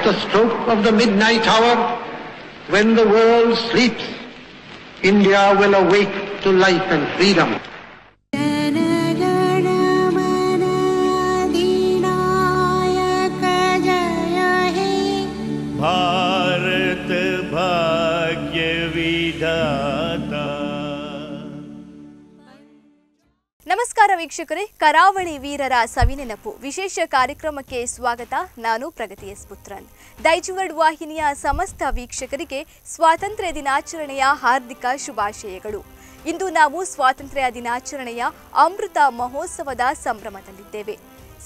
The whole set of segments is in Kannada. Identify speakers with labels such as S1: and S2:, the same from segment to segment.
S1: the stroke of the midnight hour, when the world sleeps, India will awake to life and freedom.
S2: Bharat भाग्य विधाता.
S3: ನಮಸ್ಕಾರ ವೀಕ್ಷಕರೇ, ಕರಾವಳಿ ವೀರರ ಸವಿನೆನಪು ವಿಶೇಷ ಕಾರ್ಯಕ್ರಮಕ್ಕೆ ಸ್ವಾಗತ. ನಾನು ಪ್ರಗತಿ ಎಸ್ ಪುತ್ರನ್. ದೈಜುವರ್ಡ್ ವಾಹಿನಿಯ ಸಮಸ್ತ ವೀಕ್ಷಕರಿಗೆ ಸ್ವಾತಂತ್ರ್ಯ ದಿನಾಚರಣೆಯ ಹಾರ್ದಿಕ ಶುಭಾಶಯಗಳು. ಇಂದು ನಾವು ಸ್ವಾತಂತ್ರ್ಯ ದಿನಾಚರಣೆಯ ಅಮೃತ ಮಹೋತ್ಸವದ ಸಂಭ್ರಮದಲ್ಲಿದ್ದೇವೆ.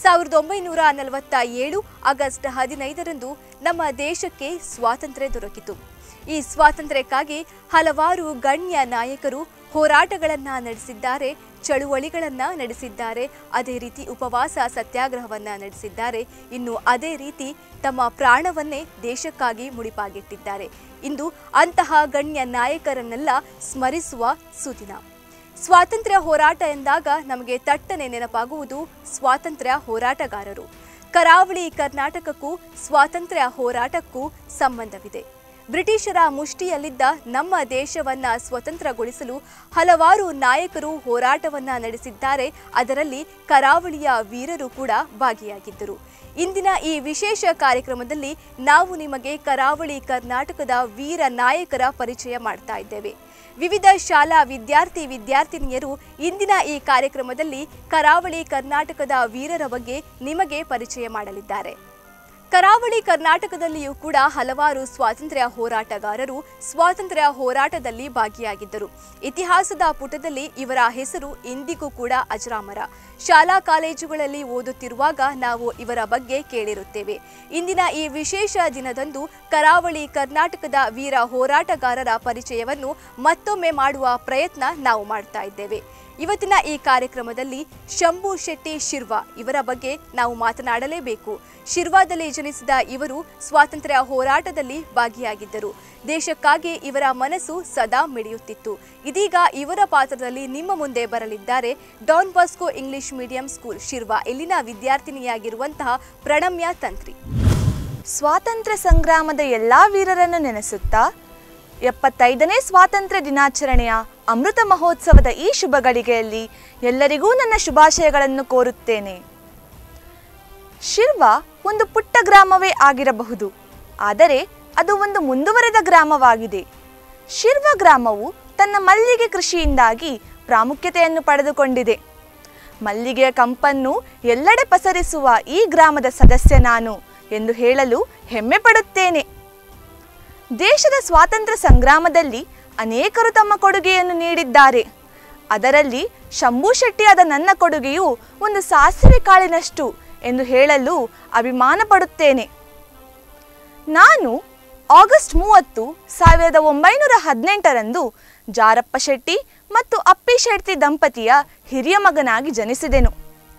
S3: 1947 ಆಗಸ್ಟ್ 15ರಂದು ನಮ್ಮ ದೇಶಕ್ಕೆ ಸ್ವಾತಂತ್ರ್ಯ ದೊರಕಿತು. ಈ ಸ್ವಾತಂತ್ರ್ಯಕ್ಕಾಗಿ ಹಲವಾರು ಗಣ್ಯ ನಾಯಕರು ಹೋರಾಟಗಳನ್ನು ನಡೆಸಿದ್ದಾರೆ, ಚಳುವಳಿಗಳನ್ನು ನಡೆಸಿದ್ದಾರೆ, ಅದೇ ರೀತಿ ಉಪವಾಸ ಸತ್ಯಾಗ್ರಹವನ್ನು ನಡೆಸಿದ್ದಾರೆ. ಇನ್ನು ಅದೇ ರೀತಿ ತಮ್ಮ ಪ್ರಾಣವನ್ನೇ ದೇಶಕ್ಕಾಗಿ ಮುಡಿಪಾಗಿಟ್ಟಿದ್ದಾರೆ. ಇಂದು ಅಂತಹ ಗಣ್ಯ ನಾಯಕರನ್ನೆಲ್ಲ ಸ್ಮರಿಸುವ ಸುದಿನ. ಸ್ವಾತಂತ್ರ್ಯ ಹೋರಾಟ ಎಂದಾಗ ನಮಗೆ ತಟ್ಟನೆ ನೆನಪಾಗುವುದು ಸ್ವಾತಂತ್ರ್ಯ ಹೋರಾಟಗಾರರು. ಕರಾವಳಿ ಕರ್ನಾಟಕಕ್ಕೂ ಸ್ವಾತಂತ್ರ್ಯ ಹೋರಾಟಕ್ಕೂ ಸಂಬಂಧವಿದೆ. ಬ್ರಿಟಿಷರ ಮುಷ್ಟಿಯಲ್ಲಿದ್ದ ನಮ್ಮ ದೇಶವನ್ನ ಸ್ವತಂತ್ರಗೊಳಿಸಲು ಹಲವಾರು ನಾಯಕರು ಹೋರಾಟವನ್ನ ನಡೆಸಿದ್ದಾರೆ. ಅದರಲ್ಲಿ ಕರಾವಳಿಯ ವೀರರು ಕೂಡ ಭಾಗಿಯಾಗಿದ್ದರು. ಇಂದಿನ ಈ ವಿಶೇಷ ಕಾರ್ಯಕ್ರಮದಲ್ಲಿ ನಾವು ನಿಮಗೆ ಕರಾವಳಿ ಕರ್ನಾಟಕದ ವೀರ ನಾಯಕರ ಪರಿಚಯ ಮಾಡ್ತಾ ಇದ್ದೇವೆ. ವಿವಿಧ ಶಾಲಾ ವಿದ್ಯಾರ್ಥಿನಿಯರು ಇಂದಿನ ಈ ಕಾರ್ಯಕ್ರಮದಲ್ಲಿ ಕರಾವಳಿ ಕರ್ನಾಟಕದ ವೀರರ ಬಗ್ಗೆ ನಿಮಗೆ ಪರಿಚಯ ಮಾಡಲಿದ್ದಾರೆ. ಕರಾವಳಿ ಕರ್ನಾಟಕದಲ್ಲಿಯೂ ಕೂಡ ಹಲವಾರು ಸ್ವಾತಂತ್ರ್ಯ ಹೋರಾಟಗಾರರು ಸ್ವಾತಂತ್ರ್ಯ ಹೋರಾಟದಲ್ಲಿ ಭಾಗಿಯಾಗಿದ್ದರು. ಇತಿಹಾಸದ ಪುಟದಲ್ಲಿ ಇವರ ಹೆಸರು ಇಂದಿಗೂ ಕೂಡ ಅಜರಾಮರ. ಶಾಲಾ ಕಾಲೇಜುಗಳಲ್ಲಿ ಓದುತ್ತಿರುವಾಗ ನಾವು ಇವರ ಬಗ್ಗೆ ಕೇಳಿರುತ್ತೇವೆ. ಇಂದಿನ ಈ ವಿಶೇಷ ದಿನದಂದು ಕರಾವಳಿ ಕರ್ನಾಟಕದ ವೀರ ಹೋರಾಟಗಾರರ ಪರಿಚಯವನ್ನು ಮತ್ತೊಮ್ಮೆ ಮಾಡುವ ಪ್ರಯತ್ನ ನಾವು ಮಾಡ್ತಾ ಇದ್ದೇವೆ. ಇವತ್ತಿನ ಈ ಕಾರ್ಯಕ್ರಮದಲ್ಲಿ ಶಂಭು ಶೆಟ್ಟಿ ಶಿರ್ವ ಇವರ ಬಗ್ಗೆ ನಾವು ಮಾತನಾಡಲೇಬೇಕು. ಶಿರ್ವಾದಲ್ಲಿ ಜನಿಸಿದ ಇವರು ಸ್ವಾತಂತ್ರ್ಯ ಹೋರಾಟದಲ್ಲಿ ಭಾಗಿಯಾಗಿದ್ದರು. ದೇಶಕ್ಕಾಗಿ ಇವರ ಮನಸ್ಸು ಸದಾ ಮಿಡಿಯುತ್ತಿತ್ತು. ಇದೀಗ ಇವರ ಪಾತ್ರದಲ್ಲಿ ನಿಮ್ಮ ಮುಂದೆ ಬರಲಿದ್ದಾರೆ Don Bosco English medium school Shirva ಇಲ್ಲಿನ ವಿದ್ಯಾರ್ಥಿನಿಯಾಗಿರುವಂತಹ ಪ್ರಣಮ್ಯ ತಂತ್ರಿ.
S4: ಸ್ವಾತಂತ್ರ್ಯ ಸಂಗ್ರಾಮದ ಎಲ್ಲಾ ವೀರರನ್ನು ನೆನೆಸುತ್ತಾ 75ನೇ ಸ್ವಾತಂತ್ರ್ಯ ದಿನಾಚರಣೆಯ ಅಮೃತ ಮಹೋತ್ಸವದ ಈ ಶುಭ ಗಳಿಗೆಯಲ್ಲಿ ಎಲ್ಲರಿಗೂ ನನ್ನ ಶುಭಾಶಯಗಳನ್ನು ಕೋರುತ್ತೇನೆ. ಶಿರ್ವ ಒಂದು ಪುಟ್ಟ ಗ್ರಾಮವೇ ಆಗಿರಬಹುದು, ಆದರೆ ಅದು ಒಂದು ಮುಂದುವರೆದ ಗ್ರಾಮವಾಗಿದೆ. ಶಿರ್ವ ಗ್ರಾಮವು ತನ್ನ ಮಲ್ಲಿಗೆ ಕೃಷಿಯಿಂದಾಗಿ ಪ್ರಾಮುಖ್ಯತೆಯನ್ನು ಪಡೆದುಕೊಂಡಿದೆ. ಮಲ್ಲಿಗೆಯ ಕಂಪನ್ನು ಎಲ್ಲೆಡೆ ಪಸರಿಸುವ ಈ ಗ್ರಾಮದ ಸದಸ್ಯ ನಾನು ಎಂದು ಹೇಳಲು ಹೆಮ್ಮೆ ಪಡುತ್ತೇನೆ. ದೇಶದ ಸ್ವಾತಂತ್ರ್ಯ ಸಂಗ್ರಾಮದಲ್ಲಿ ಅನೇಕರು ತಮ್ಮ ಕೊಡುಗೆಯನ್ನು ನೀಡಿದ್ದಾರೆ. ಅದರಲ್ಲಿ ಶಂಭು ಶೆಟ್ಟಿಯಾದ ನನ್ನ ಕೊಡುಗೆಯು ಒಂದು ಸಾಸಿವೆ ಕಾಳಿನಷ್ಟು ಎಂದು ಹೇಳಲು ಅಭಿಮಾನ ಪಡುತ್ತೇನೆ. ನಾನು ಆಗಸ್ಟ್ 30, 1918ರಂದು ಜಾರಪ್ಪ ಶೆಟ್ಟಿ ಮತ್ತು ಅಪ್ಪಿ ಶೆಟ್ಟಿ ದಂಪತಿಯ ಹಿರಿಯ ಮಗನಾಗಿ ಜನಿಸಿದೆನು.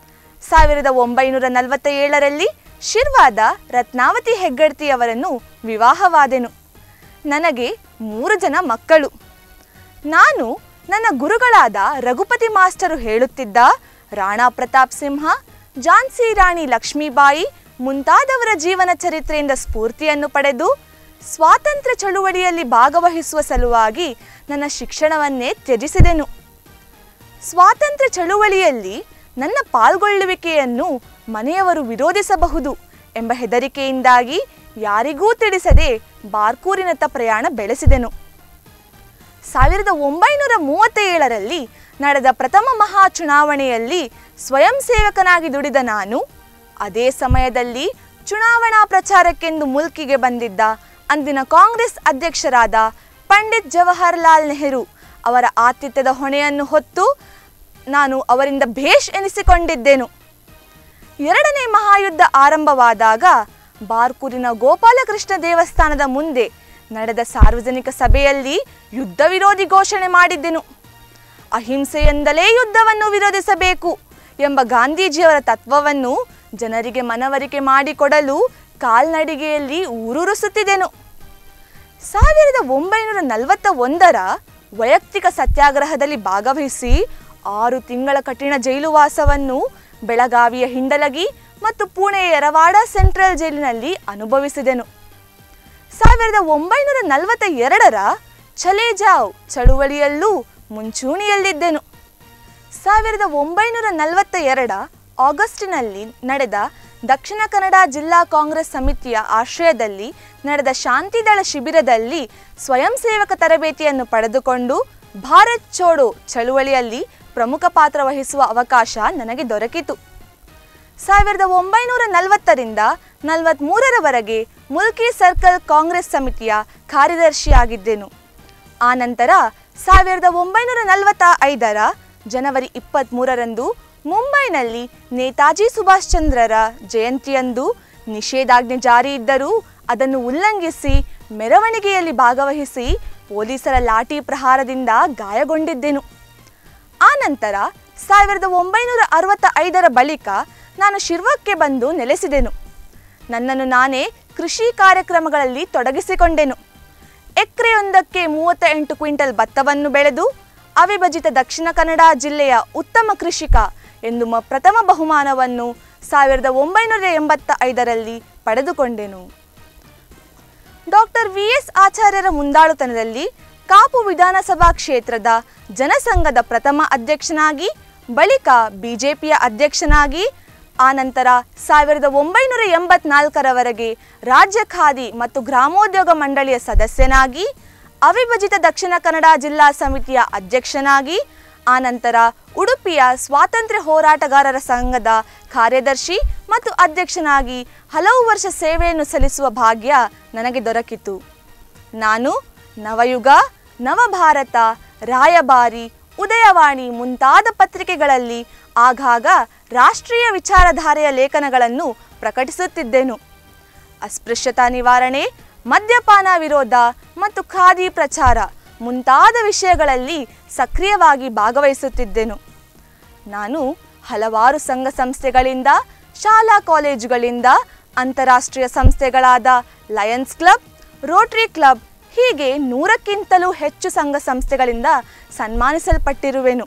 S4: 1947ರಲ್ಲಿ ಶಿರ್ವಾದ ರತ್ನಾವತಿ ಹೆಗ್ಗಡ್ತಿಯವರನ್ನು ವಿವಾಹವಾದೆನು. ನನಗೆ 3 ಜನ ಮಕ್ಕಳು. ನಾನು ನನ್ನ ಗುರುಗಳಾದ ರಘುಪತಿ ಮಾಸ್ಟರು ಹೇಳುತ್ತಿದ್ದ ರಾಣಾ ಪ್ರತಾಪ್ ಸಿಂಹ, ಝಾನ್ಸಿ ರಾಣಿ ಲಕ್ಷ್ಮೀಬಾಯಿ ಮುಂತಾದವರ ಜೀವನ ಚರಿತ್ರೆಯಿಂದ ಸ್ಫೂರ್ತಿಯನ್ನು ಪಡೆದು ಸ್ವಾತಂತ್ರ್ಯ ಚಳುವಳಿಯಲ್ಲಿ ಭಾಗವಹಿಸುವ ಸಲುವಾಗಿ ನನ್ನ ಶಿಕ್ಷಣವನ್ನೇ ತ್ಯಜಿಸಿದೆನು. ಸ್ವಾತಂತ್ರ್ಯ ಚಳುವಳಿಯಲ್ಲಿ ನನ್ನ ಪಾಲ್ಗೊಳ್ಳುವಿಕೆಯನ್ನು ಮನೆಯವರು ವಿರೋಧಿಸಬಹುದು ಎಂಬ ಹೆದರಿಕೆಯಿಂದಾಗಿ ಯಾರಿಗೂ ತಿಳಿಸದೆ ಬಾರ್ಕೂರಿನತ್ತ ಪ್ರಯಾಣ ಬೆಳೆಸಿದೆನು. 1937ರಲ್ಲಿ ನಡೆದ ಪ್ರಥಮ ಮಹಾ ಚುನಾವಣೆಯಲ್ಲಿ ಸ್ವಯಂ ಸೇವಕನಾಗಿ ದುಡಿದ ನಾನು ಅದೇ ಸಮಯದಲ್ಲಿ ಚುನಾವಣಾ ಪ್ರಚಾರಕ್ಕೆಂದು ಮುಲ್ಕಿಗೆ ಬಂದಿದ್ದ ಅಂದಿನ ಕಾಂಗ್ರೆಸ್ ಅಧ್ಯಕ್ಷರಾದ ಪಂಡಿತ್ ಜವಾಹರಲಾಲ್ ನೆಹರು ಅವರ ಆತಿಥ್ಯದ ಹೊಣೆಯನ್ನು ಹೊತ್ತು ನಾನು ಅವರಿಂದ ಭೇಷ್ ಎನಿಸಿಕೊಂಡಿದ್ದೆನು. 2ನೇ ಮಹಾಯುದ್ಧ ಆರಂಭವಾದಾಗ ಬಾರ್ಕೂರಿನ ಗೋಪಾಲಕೃಷ್ಣ ದೇವಸ್ಥಾನದ ಮುಂದೆ ನಡೆದ ಸಾರ್ವಜನಿಕ ಸಭೆಯಲ್ಲಿ ಯುದ್ಧ ವಿರೋಧಿ ಘೋಷಣೆ ಮಾಡಿದ್ದೆನು. ಅಹಿಂಸೆಯಿಂದಲೇ ಯುದ್ಧವನ್ನು ವಿರೋಧಿಸಬೇಕು ಎಂಬ ಗಾಂಧೀಜಿಯವರ ತತ್ವವನ್ನು ಜನರಿಗೆ ಮನವರಿಕೆ ಮಾಡಿಕೊಡಲು ಕಾಲ್ನಡಿಗೆಯಲ್ಲಿ ಊರೂರಿಸುತ್ತಿದ್ದೆನು. 1941ರ ವೈಯಕ್ತಿಕ ಸತ್ಯಾಗ್ರಹದಲ್ಲಿ ಭಾಗವಹಿಸಿ 6 ತಿಂಗಳ ಕಠಿಣ ಜೈಲುವಾಸವನ್ನು ಬೆಳಗಾವಿಯ ಹಿಂಡಲಗಿ ಮತ್ತು ಪುಣೆಯ ಯರವಾಡ ಸೆಂಟ್ರಲ್ ಜೈಲಿನಲ್ಲಿ ಅನುಭವಿಸಿದೆನು. 1942ರ ಚಲೇ ಜಾವ್ ಚಳುವಳಿಯಲ್ಲೂ ಮುಂಚೂಣಿಯಲ್ಲಿದ್ದೆನು. 1942 ಆಗಸ್ಟಿನಲ್ಲಿ ನಡೆದ ದಕ್ಷಿಣ ಕನ್ನಡ ಜಿಲ್ಲಾ ಕಾಂಗ್ರೆಸ್ ಸಮಿತಿಯ ಆಶ್ರಯದಲ್ಲಿ ನಡೆದ ಶಾಂತಿದಳ ಶಿಬಿರದಲ್ಲಿ ಸ್ವಯಂ ಸೇವಕ ತರಬೇತಿಯನ್ನು ಪಡೆದುಕೊಂಡು ಭಾರತ್ ಚೋಡೋ ಚಳುವಳಿಯಲ್ಲಿ ಪ್ರಮುಖ ಪಾತ್ರ ವಹಿಸುವ ಅವಕಾಶ ನನಗೆ ದೊರಕಿತು. 1940ರಿಂದ 43ರವರೆಗೆ ಮುಲ್ಕಿ ಸರ್ಕಲ್ ಕಾಂಗ್ರೆಸ್ ಸಮಿತಿಯ ಕಾರ್ಯದರ್ಶಿಯಾಗಿದ್ದೆನು. ಆನಂತರ 1945ರ ಜನವರಿ 23ರಂದು ಮುಂಬೈನಲ್ಲಿ ನೇತಾಜಿ ಸುಭಾಷ್ ಚಂದ್ರರ ಜಯಂತಿಯಂದು ನಿಷೇಧಾಜ್ಞೆ ಜಾರಿ ಇದ್ದರೂ ಅದನ್ನು ಉಲ್ಲಂಘಿಸಿ ಮೆರವಣಿಗೆಯಲ್ಲಿ ಭಾಗವಹಿಸಿ ಪೊಲೀಸರ ಲಾಠಿ ಪ್ರಹಾರದಿಂದ ಗಾಯಗೊಂಡಿದ್ದೆನು. ಆನಂತರ 1965ರ ಬಳಿಕ ನಾನು ಶಿರ್ವಕ್ಕೆ ಬಂದು ನೆಲೆಸಿದೆನು. ನನ್ನನ್ನು ನಾನೇ ಕೃಷಿ ಕಾರ್ಯಕ್ರಮಗಳಲ್ಲಿ ತೊಡಗಿಸಿಕೊಂಡೆನು. ಎಕರೆಯೊಂದಕ್ಕೆ 38 ಕ್ವಿಂಟಲ್ ಭತ್ತವನ್ನು ಬೆಳೆದು ಅವಿಭಜಿತ ದಕ್ಷಿಣ ಕನ್ನಡ ಜಿಲ್ಲೆಯ ಉತ್ತಮ ಕೃಷಿಕ ಎಂದು ಪ್ರಥಮ ಬಹುಮಾನವನ್ನು 1985ರಲ್ಲಿ ಪಡೆದುಕೊಂಡೆನು. Doctor VS. ಆಚಾರ್ಯರ ಮುಂದಾಳುತನದಲ್ಲಿ ಕಾಪು ವಿಧಾನಸಭಾ ಕ್ಷೇತ್ರದ ಜನಸಂಘದ ಪ್ರಥಮ ಅಧ್ಯಕ್ಷನಾಗಿ, ಬಳಿಕ ಬಿಜೆಪಿಯ ಅಧ್ಯಕ್ಷನಾಗಿ, ಆನಂತರ 1984ರವರೆಗೆ ರಾಜ್ಯ ಖಾದಿ ಮತ್ತು ಗ್ರಾಮೋದ್ಯೋಗ ಮಂಡಳಿಯ ಸದಸ್ಯನಾಗಿ, ಅವಿಭಜಿತ ದಕ್ಷಿಣ ಕನ್ನಡ ಜಿಲ್ಲಾ ಸಮಿತಿಯ ಅಧ್ಯಕ್ಷನಾಗಿ, ಆನಂತರ ಉಡುಪಿಯ ಸ್ವಾತಂತ್ರ್ಯ ಹೋರಾಟಗಾರರ ಸಂಘದ ಕಾರ್ಯದರ್ಶಿ ಮತ್ತು ಅಧ್ಯಕ್ಷನಾಗಿ ಹಲವು ವರ್ಷ ಸೇವೆಯನ್ನು ಸಲ್ಲಿಸುವ ಭಾಗ್ಯ ನನಗೆ ದೊರಕಿತು. ನಾನು ನವಯುಗ, ನವಭಾರತ, ರಾಯಭಾರಿ, ಉದಯವಾಣಿ ಮುಂತಾದ ಪತ್ರಿಕೆಗಳಲ್ಲಿ ಆಗಾಗ ರಾಷ್ಟ್ರೀಯ ವಿಚಾರಧಾರೆಯ ಲೇಖನಗಳನ್ನು ಪ್ರಕಟಿಸುತ್ತಿದ್ದೆನು. ಅಸ್ಪೃಶ್ಯತಾ ನಿವಾರಣೆ, ಮದ್ಯಪಾನ ವಿರೋಧ ಮತ್ತು ಖಾದಿ ಪ್ರಚಾರ ಮುಂತಾದ ವಿಷಯಗಳಲ್ಲಿ ಸಕ್ರಿಯವಾಗಿ ಭಾಗವಹಿಸುತ್ತಿದ್ದೆನು. ನಾನು ಹಲವಾರು ಸಂಘ ಸಂಸ್ಥೆಗಳಿಂದ, ಶಾಲಾ ಕಾಲೇಜುಗಳಿಂದ, ಅಂತಾರಾಷ್ಟ್ರೀಯ ಸಂಸ್ಥೆಗಳಾದ ಲಯನ್ಸ್ ಕ್ಲಬ್, ರೋಟರಿ ಕ್ಲಬ್ ಹೀಗೆ 100ಕ್ಕಿಂತಲೂ ಹೆಚ್ಚು ಸಂಘ ಸಂಸ್ಥೆಗಳಿಂದ ಸನ್ಮಾನಿಸಲ್ಪಟ್ಟಿರುವೆನು.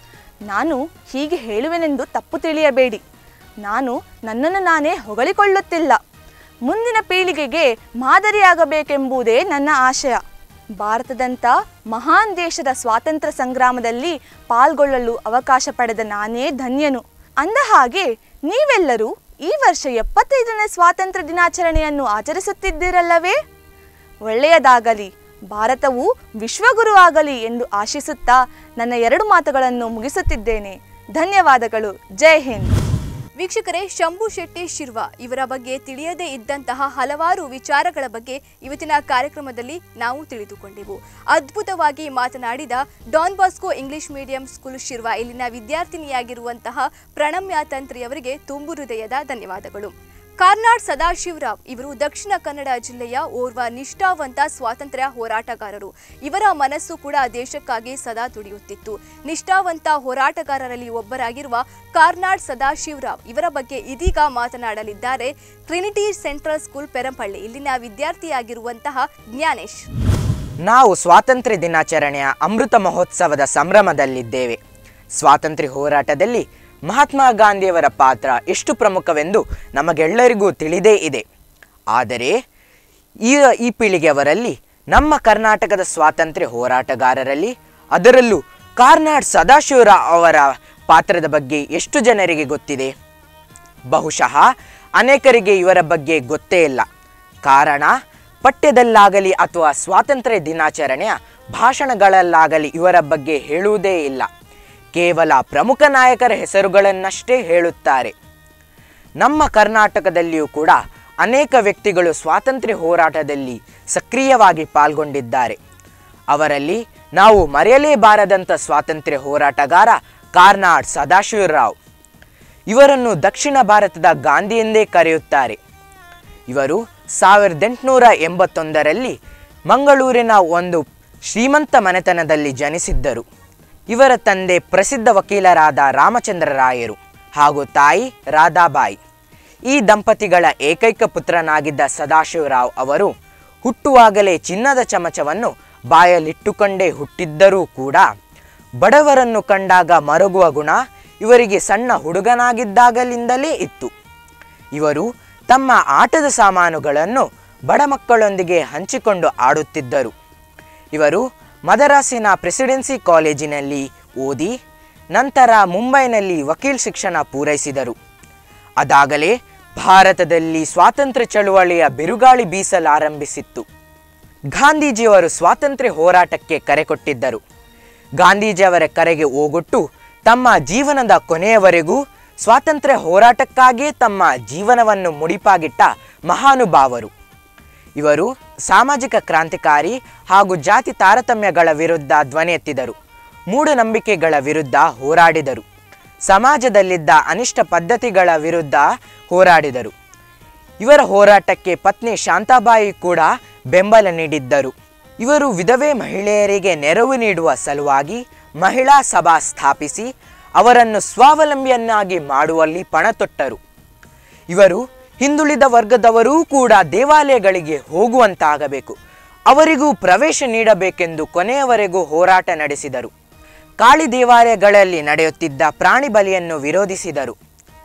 S4: ನಾನು ಹೀಗೆ ಹೇಳುವೆನೆಂದು ತಪ್ಪು ತಿಳಿಯಬೇಡಿ. ನಾನು ನನ್ನನ್ನು ನಾನೇ ಹೊಗಳಿಕೊಳ್ಳುತ್ತಿಲ್ಲ. ಮುಂದಿನ ಪೀಳಿಗೆಗೆ ಮಾದರಿಯಾಗಬೇಕೆಂಬುದೇ ನನ್ನ ಆಶಯ. ಭಾರತದಂಥ ಮಹಾನ್ ದೇಶದ ಸ್ವಾತಂತ್ರ್ಯ ಸಂಗ್ರಾಮದಲ್ಲಿ ಪಾಲ್ಗೊಳ್ಳಲು ಅವಕಾಶ ಪಡೆದ ನಾನೇ ಧನ್ಯನು. ಅಂದ ಹಾಗೆ ನೀವೆಲ್ಲರೂ ಈ ವರ್ಷ 75ನೇ ಸ್ವಾತಂತ್ರ್ಯ ದಿನಾಚರಣೆಯನ್ನು ಆಚರಿಸುತ್ತಿದ್ದೀರಲ್ಲವೇ? ಒಳ್ಳೆಯದಾಗಲಿ, ಭಾರತವು ವಿಶ್ವಗುರು ಆಗಲಿ ಎಂದು ಆಶಿಸುತ್ತಾ ನನ್ನ 2 ಮಾತುಗಳನ್ನು ಮುಗಿಸುತ್ತಿದ್ದೇನೆ. ಧನ್ಯವಾದಗಳು. ಜೈ ಹಿಂದ್.
S3: ವೀಕ್ಷಕರೇ, ಶಂಭು ಶೆಟ್ಟಿ ಶಿರ್ವ ಇವರ ಬಗ್ಗೆ ತಿಳಿಯದೇ ಇದ್ದಂತಹ ಹಲವಾರು ವಿಚಾರಗಳ ಬಗ್ಗೆ ಇವತ್ತಿನ ಕಾರ್ಯಕ್ರಮದಲ್ಲಿ ನಾವು ತಿಳಿದುಕೊಂಡೆವು. ಅದ್ಭುತವಾಗಿ ಮಾತನಾಡಿದ Don Bosco English medium school Shirva ಇಲ್ಲಿನ ವಿದ್ಯಾರ್ಥಿನಿಯಾಗಿರುವಂತಹ ಪ್ರಣಮ್ಯ ತಂತ್ರಿಯವರಿಗೆ ತುಂಬು ಹೃದಯದ ಧನ್ಯವಾದಗಳು. ಕಾರ್ನಾಡ್ ಸದಾಶಿವರಾವ್ ಇವರು ದಕ್ಷಿಣ ಕನ್ನಡ ಜಿಲ್ಲೆಯ ಓರ್ವ ನಿಷ್ಠಾವಂತ ಸ್ವಾತಂತ್ರ್ಯ ಹೋರಾಟಗಾರರು. ಇವರ ಮನಸ್ಸು ಕೂಡ ದೇಶಕ್ಕಾಗಿ ಸದಾ ತುಡಿಯುತ್ತಿತ್ತು. ನಿಷ್ಠಾವಂತ ಹೋರಾಟಗಾರರಲ್ಲಿ ಒಬ್ಬರಾಗಿರುವ ಕಾರ್ನಾಡ್ ಸದಾಶಿವರಾವ್ ಇವರ ಬಗ್ಗೆ ಇದೀಗ ಮಾತನಾಡಲಿದ್ದಾರೆ ಟ್ರಿನಿಟಿ ಸೆಂಟ್ರಲ್ ಸ್ಕೂಲ್ ಪೆರಂಪಳ್ಳಿ ಇಲ್ಲಿನ ವಿದ್ಯಾರ್ಥಿಯಾಗಿರುವಂತಹ ಜ್ಞಾನೇಶ್.
S5: ನಾವು ಸ್ವಾತಂತ್ರ್ಯ ದಿನಾಚರಣೆಯ ಅಮೃತ ಮಹೋತ್ಸವದ ಸಂಭ್ರಮದಲ್ಲಿದ್ದೇವೆ. ಸ್ವಾತಂತ್ರ್ಯ ಹೋರಾಟದಲ್ಲಿ ಮಹಾತ್ಮ ಗಾಂಧಿಯವರ ಪಾತ್ರ ಎಷ್ಟು ಪ್ರಮುಖವೆಂದು ನಮಗೆಲ್ಲರಿಗೂ ತಿಳಿದೇ ಇದೆ. ಆದರೆ ಈ ಪೀಳಿಗೆಯವರಲ್ಲಿ ನಮ್ಮ ಕರ್ನಾಟಕದ ಸ್ವಾತಂತ್ರ್ಯ ಹೋರಾಟಗಾರರಲ್ಲಿ, ಅದರಲ್ಲೂ ಕಾರ್ನಾಡ್ ಸದಾಶಿವರಾವ್ ಅವರ ಪಾತ್ರದ ಬಗ್ಗೆ ಎಷ್ಟು ಜನರಿಗೆ ಗೊತ್ತಿದೆ? ಬಹುಶಃ ಅನೇಕರಿಗೆ ಇವರ ಬಗ್ಗೆ ಗೊತ್ತೇ ಇಲ್ಲ. ಕಾರಣ, ಪಠ್ಯದಲ್ಲಾಗಲಿ ಅಥವಾ ಸ್ವಾತಂತ್ರ್ಯ ದಿನಾಚರಣೆಯ ಭಾಷಣಗಳಲ್ಲಾಗಲಿ ಇವರ ಬಗ್ಗೆ ಹೇಳುವುದೇ ಇಲ್ಲ. ಕೇವಲ ಪ್ರಮುಖ ನಾಯಕರ ಹೆಸರುಗಳನ್ನಷ್ಟೇ ಹೇಳುತ್ತಾರೆ. ನಮ್ಮ ಕರ್ನಾಟಕದಲ್ಲಿಯೂ ಕೂಡ ಅನೇಕ ವ್ಯಕ್ತಿಗಳು ಸ್ವಾತಂತ್ರ್ಯ ಹೋರಾಟದಲ್ಲಿ ಸಕ್ರಿಯವಾಗಿ ಪಾಲ್ಗೊಂಡಿದ್ದಾರೆ. ಅವರಲ್ಲಿ ನಾವು ಮರೆಯಲೇಬಾರದಂಥ ಸ್ವಾತಂತ್ರ್ಯ ಹೋರಾಟಗಾರ ಕಾರ್ನಾಡ್ ಸದಾಶಿವರಾವ್. ಇವರನ್ನು ದಕ್ಷಿಣ ಭಾರತದ ಗಾಂಧಿ ಎಂದೇ ಕರೆಯುತ್ತಾರೆ. ಇವರು 1881ರಲ್ಲಿ ಮಂಗಳೂರಿನ ಒಂದು ಶ್ರೀಮಂತ ಮನೆತನದಲ್ಲಿ ಜನಿಸಿದ್ದರು. ಇವರ ತಂದೆ ಪ್ರಸಿದ್ಧ ವಕೀಲರಾದ ರಾಮಚಂದ್ರ ರಾಯರು ಹಾಗೂ ತಾಯಿ ರಾಧಾಬಾಯಿ. ಈ ದಂಪತಿಗಳ ಏಕೈಕ ಪುತ್ರನಾಗಿದ್ದ ಸದಾಶಿವರಾವ್ ಅವರು ಹುಟ್ಟುವಾಗಲೇ ಚಿನ್ನದ ಚಮಚವನ್ನು ಬಾಯಲ್ಲಿಟ್ಟುಕೊಂಡೇ ಹುಟ್ಟಿದ್ದರೂ ಕೂಡ ಬಡವರನ್ನು ಕಂಡಾಗ ಮರುಗುವ ಗುಣ ಇವರಿಗೆ ಸಣ್ಣ ಹುಡುಗನಾಗಿದ್ದಾಗಲಿಂದಲೇ ಇತ್ತು. ಇವರು ತಮ್ಮ ಆಟದ ಸಾಮಾನುಗಳನ್ನು ಬಡ ಮಕ್ಕಳೊಂದಿಗೆ ಹಂಚಿಕೊಂಡು ಆಡುತ್ತಿದ್ದರು. ಇವರು ಮದರಾಸಿನ ಪ್ರೆಸಿಡೆನ್ಸಿ ಕಾಲೇಜಿನಲ್ಲಿ ಓದಿ ನಂತರ ಮುಂಬೈನಲ್ಲಿ ವಕೀಲ್ ಶಿಕ್ಷಣ ಪೂರೈಸಿದರು. ಅದಾಗಲೇ ಭಾರತದಲ್ಲಿ ಸ್ವಾತಂತ್ರ್ಯ ಚಳುವಳಿಯ ಬಿರುಗಾಳಿ ಬೀಸಲಾರಂಭಿಸಿತ್ತು. ಗಾಂಧೀಜಿಯವರು ಸ್ವಾತಂತ್ರ್ಯ ಹೋರಾಟಕ್ಕೆ ಕರೆ ಕೊಟ್ಟಿದ್ದರು. ಗಾಂಧೀಜಿಯವರ ಕರೆಗೆ ಓಗೊಟ್ಟು ತಮ್ಮ ಜೀವನದ ಕೊನೆಯವರೆಗೂ ಸ್ವಾತಂತ್ರ್ಯ ಹೋರಾಟಕ್ಕಾಗಿಯೇ ತಮ್ಮ ಜೀವನವನ್ನು ಮುಡಿಪಾಗಿಟ್ಟ ಮಹಾನುಭಾವರು. ಇವರು ಸಾಮಾಜಿಕ ಕ್ರಾಂತಿಕಾರಿ ಹಾಗೂ ಜಾತಿ ತಾರತಮ್ಯಗಳ ವಿರುದ್ಧ ಧ್ವನಿ ಎತ್ತಿದರು. ಮೂಢನಂಬಿಕೆಗಳ ವಿರುದ್ಧ ಹೋರಾಡಿದರು. ಸಮಾಜದಲ್ಲಿದ್ದ ಅನಿಷ್ಟ ಪದ್ಧತಿಗಳ ವಿರುದ್ಧ ಹೋರಾಡಿದರು. ಇವರ ಹೋರಾಟಕ್ಕೆ ಪತ್ನಿ ಶಾಂತಾಬಾಯಿ ಕೂಡ ಬೆಂಬಲ ನೀಡಿದ್ದರು. ಇವರು ವಿಧವೆ ಮಹಿಳೆಯರಿಗೆ ನೆರವು ನೀಡುವ ಸಲುವಾಗಿ ಮಹಿಳಾ ಸಭಾ ಸ್ಥಾಪಿಸಿ ಅವರನ್ನು ಸ್ವಾವಲಂಬಿಯನ್ನಾಗಿ ಮಾಡುವಲ್ಲಿ ಪಣತೊಟ್ಟರು. ಇವರು ಹಿಂದುಳಿದ ವರ್ಗದವರೂ ಕೂಡ ದೇವಾಲಯಗಳಿಗೆ ಹೋಗುವಂತಾಗಬೇಕು, ಅವರಿಗೂ ಪ್ರವೇಶ ನೀಡಬೇಕೆಂದು ಕೊನೆಯವರೆಗೂ ಹೋರಾಟ ನಡೆಸಿದರು. ಕಾಳಿ ದೇವಾಲಯಗಳಲ್ಲಿ ನಡೆಯುತ್ತಿದ್ದ ಪ್ರಾಣಿ ಬಲಿಯನ್ನು ವಿರೋಧಿಸಿದರು.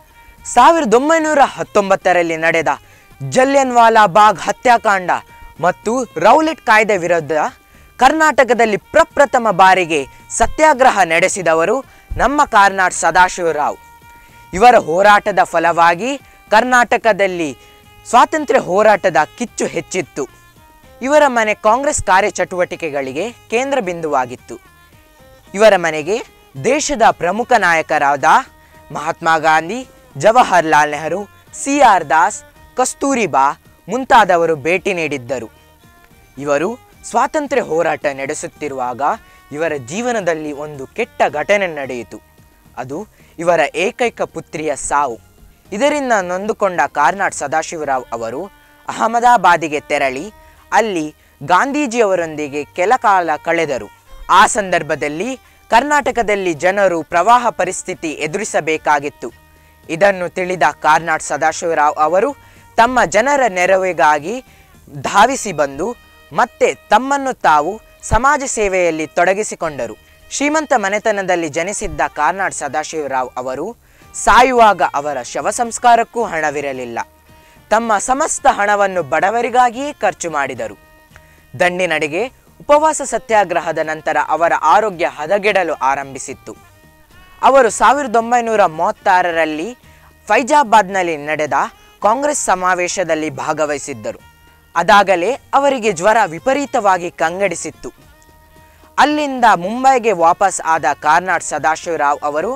S5: 1919ರಲ್ಲಿ ನಡೆದ ಜಲಿಯನ್ವಾಲಾ ಬಾಗ್ ಹತ್ಯಾಕಾಂಡ ಮತ್ತು ರೌಲೆಟ್ ಕಾಯ್ದೆ ವಿರುದ್ಧ ಕರ್ನಾಟಕದಲ್ಲಿ ಪ್ರಪ್ರಥಮ ಬಾರಿಗೆ ಸತ್ಯಾಗ್ರಹ ನಡೆಸಿದವರು ನಮ್ಮ ಕಾರ್ನಾಡ್ ಸದಾಶಿವರಾವ್. ಇವರ ಹೋರಾಟದ ಫಲವಾಗಿ ಕರ್ನಾಟಕದಲ್ಲಿ ಸ್ವಾತಂತ್ರ್ಯ ಹೋರಾಟದ ಕಿಚ್ಚು ಹೆಚ್ಚಿತ್ತು. ಇವರ ಮನೆ ಕಾಂಗ್ರೆಸ್ ಕಾರ್ಯಚಟುವಟಿಕೆಗಳಿಗೆ ಕೇಂದ್ರ ಬಿಂದುವಾಗಿತ್ತು. ಇವರ ಮನೆಗೆ ದೇಶದ ಪ್ರಮುಖ ನಾಯಕರಾದ ಮಹಾತ್ಮ ಗಾಂಧಿ, ಜವಾಹರ್ಲಾಲ್ ನೆಹರು, CR ದಾಸ್, ಕಸ್ತೂರಿಬಾ ಮುಂತಾದವರು ಭೇಟಿ ನೀಡಿದ್ದರು. ಇವರು ಸ್ವಾತಂತ್ರ್ಯ ಹೋರಾಟ ನಡೆಸುತ್ತಿರುವಾಗ ಇವರ ಜೀವನದಲ್ಲಿ ಒಂದು ಕೆಟ್ಟ ಘಟನೆ ನಡೆಯಿತು. ಅದು ಇವರ ಏಕೈಕ ಪುತ್ರಿಯ ಸಾವು. ಇದರಿಂದ ನೊಂದುಕೊಂಡ ಕಾರ್ನಾಡ್ ಸದಾಶಿವರಾವ್ ಅವರು ಅಹಮದಾಬಾದಿಗೆ ತೆರಳಿ ಅಲ್ಲಿ ಗಾಂಧೀಜಿಯವರೊಂದಿಗೆ ಕೆಲ ಕಾಲ ಕಳೆದರು. ಆ ಸಂದರ್ಭದಲ್ಲಿ ಕರ್ನಾಟಕದಲ್ಲಿ ಜನರು ಪ್ರವಾಹ ಪರಿಸ್ಥಿತಿ ಎದುರಿಸಬೇಕಾಗಿತ್ತು. ಇದನ್ನು ತಿಳಿದ ಕಾರ್ನಾಡ್ ಸದಾಶಿವರಾವ್ ಅವರು ತಮ್ಮ ಜನರ ನೆರವಿಗಾಗಿ ಧಾವಿಸಿ ಬಂದು ಮತ್ತೆ ತಮ್ಮನ್ನು ತಾವು ಸಮಾಜ ಸೇವೆಯಲ್ಲಿ ತೊಡಗಿಸಿಕೊಂಡರು. ಶ್ರೀಮಂತ ಮನೆತನದಲ್ಲಿ ಜನಿಸಿದ್ದ ಕಾರ್ನಾಡ್ ಸದಾಶಿವರಾವ್ ಅವರು ಸಾಯುವಾಗ ಅವರ ಶವ ಸಂಸ್ಕಾರಕ್ಕೂ ಹಣವಿರಲಿಲ್ಲ. ತಮ್ಮ ಸಮಸ್ತ ಹಣವನ್ನು ಬಡವರಿಗಾಗಿಯೇ ಖರ್ಚು ಮಾಡಿದರು. ದಂಡಿನಡೆಗೆ ಉಪವಾಸ ಸತ್ಯಾಗ್ರಹದ ನಂತರ ಅವರ ಆರೋಗ್ಯ ಹದಗೆಡಲು ಆರಂಭಿಸಿತ್ತು. ಅವರು 1936ರಲ್ಲಿ ಫೈಜಾಬಾದ್ನಲ್ಲಿ ನಡೆದ ಕಾಂಗ್ರೆಸ್ ಸಮಾವೇಶದಲ್ಲಿ ಭಾಗವಹಿಸಿದ್ದರು. ಅದಾಗಲೇ ಅವರಿಗೆ ಜ್ವರ ವಿಪರೀತವಾಗಿ ಕಂಗೆಡಿಸಿತ್ತು. ಅಲ್ಲಿಂದ ಮುಂಬೈಗೆ ವಾಪಸ್ ಆದ ಕಾರ್ನಾಡ್ ಸದಾಶಿವರಾವ್ ಅವರು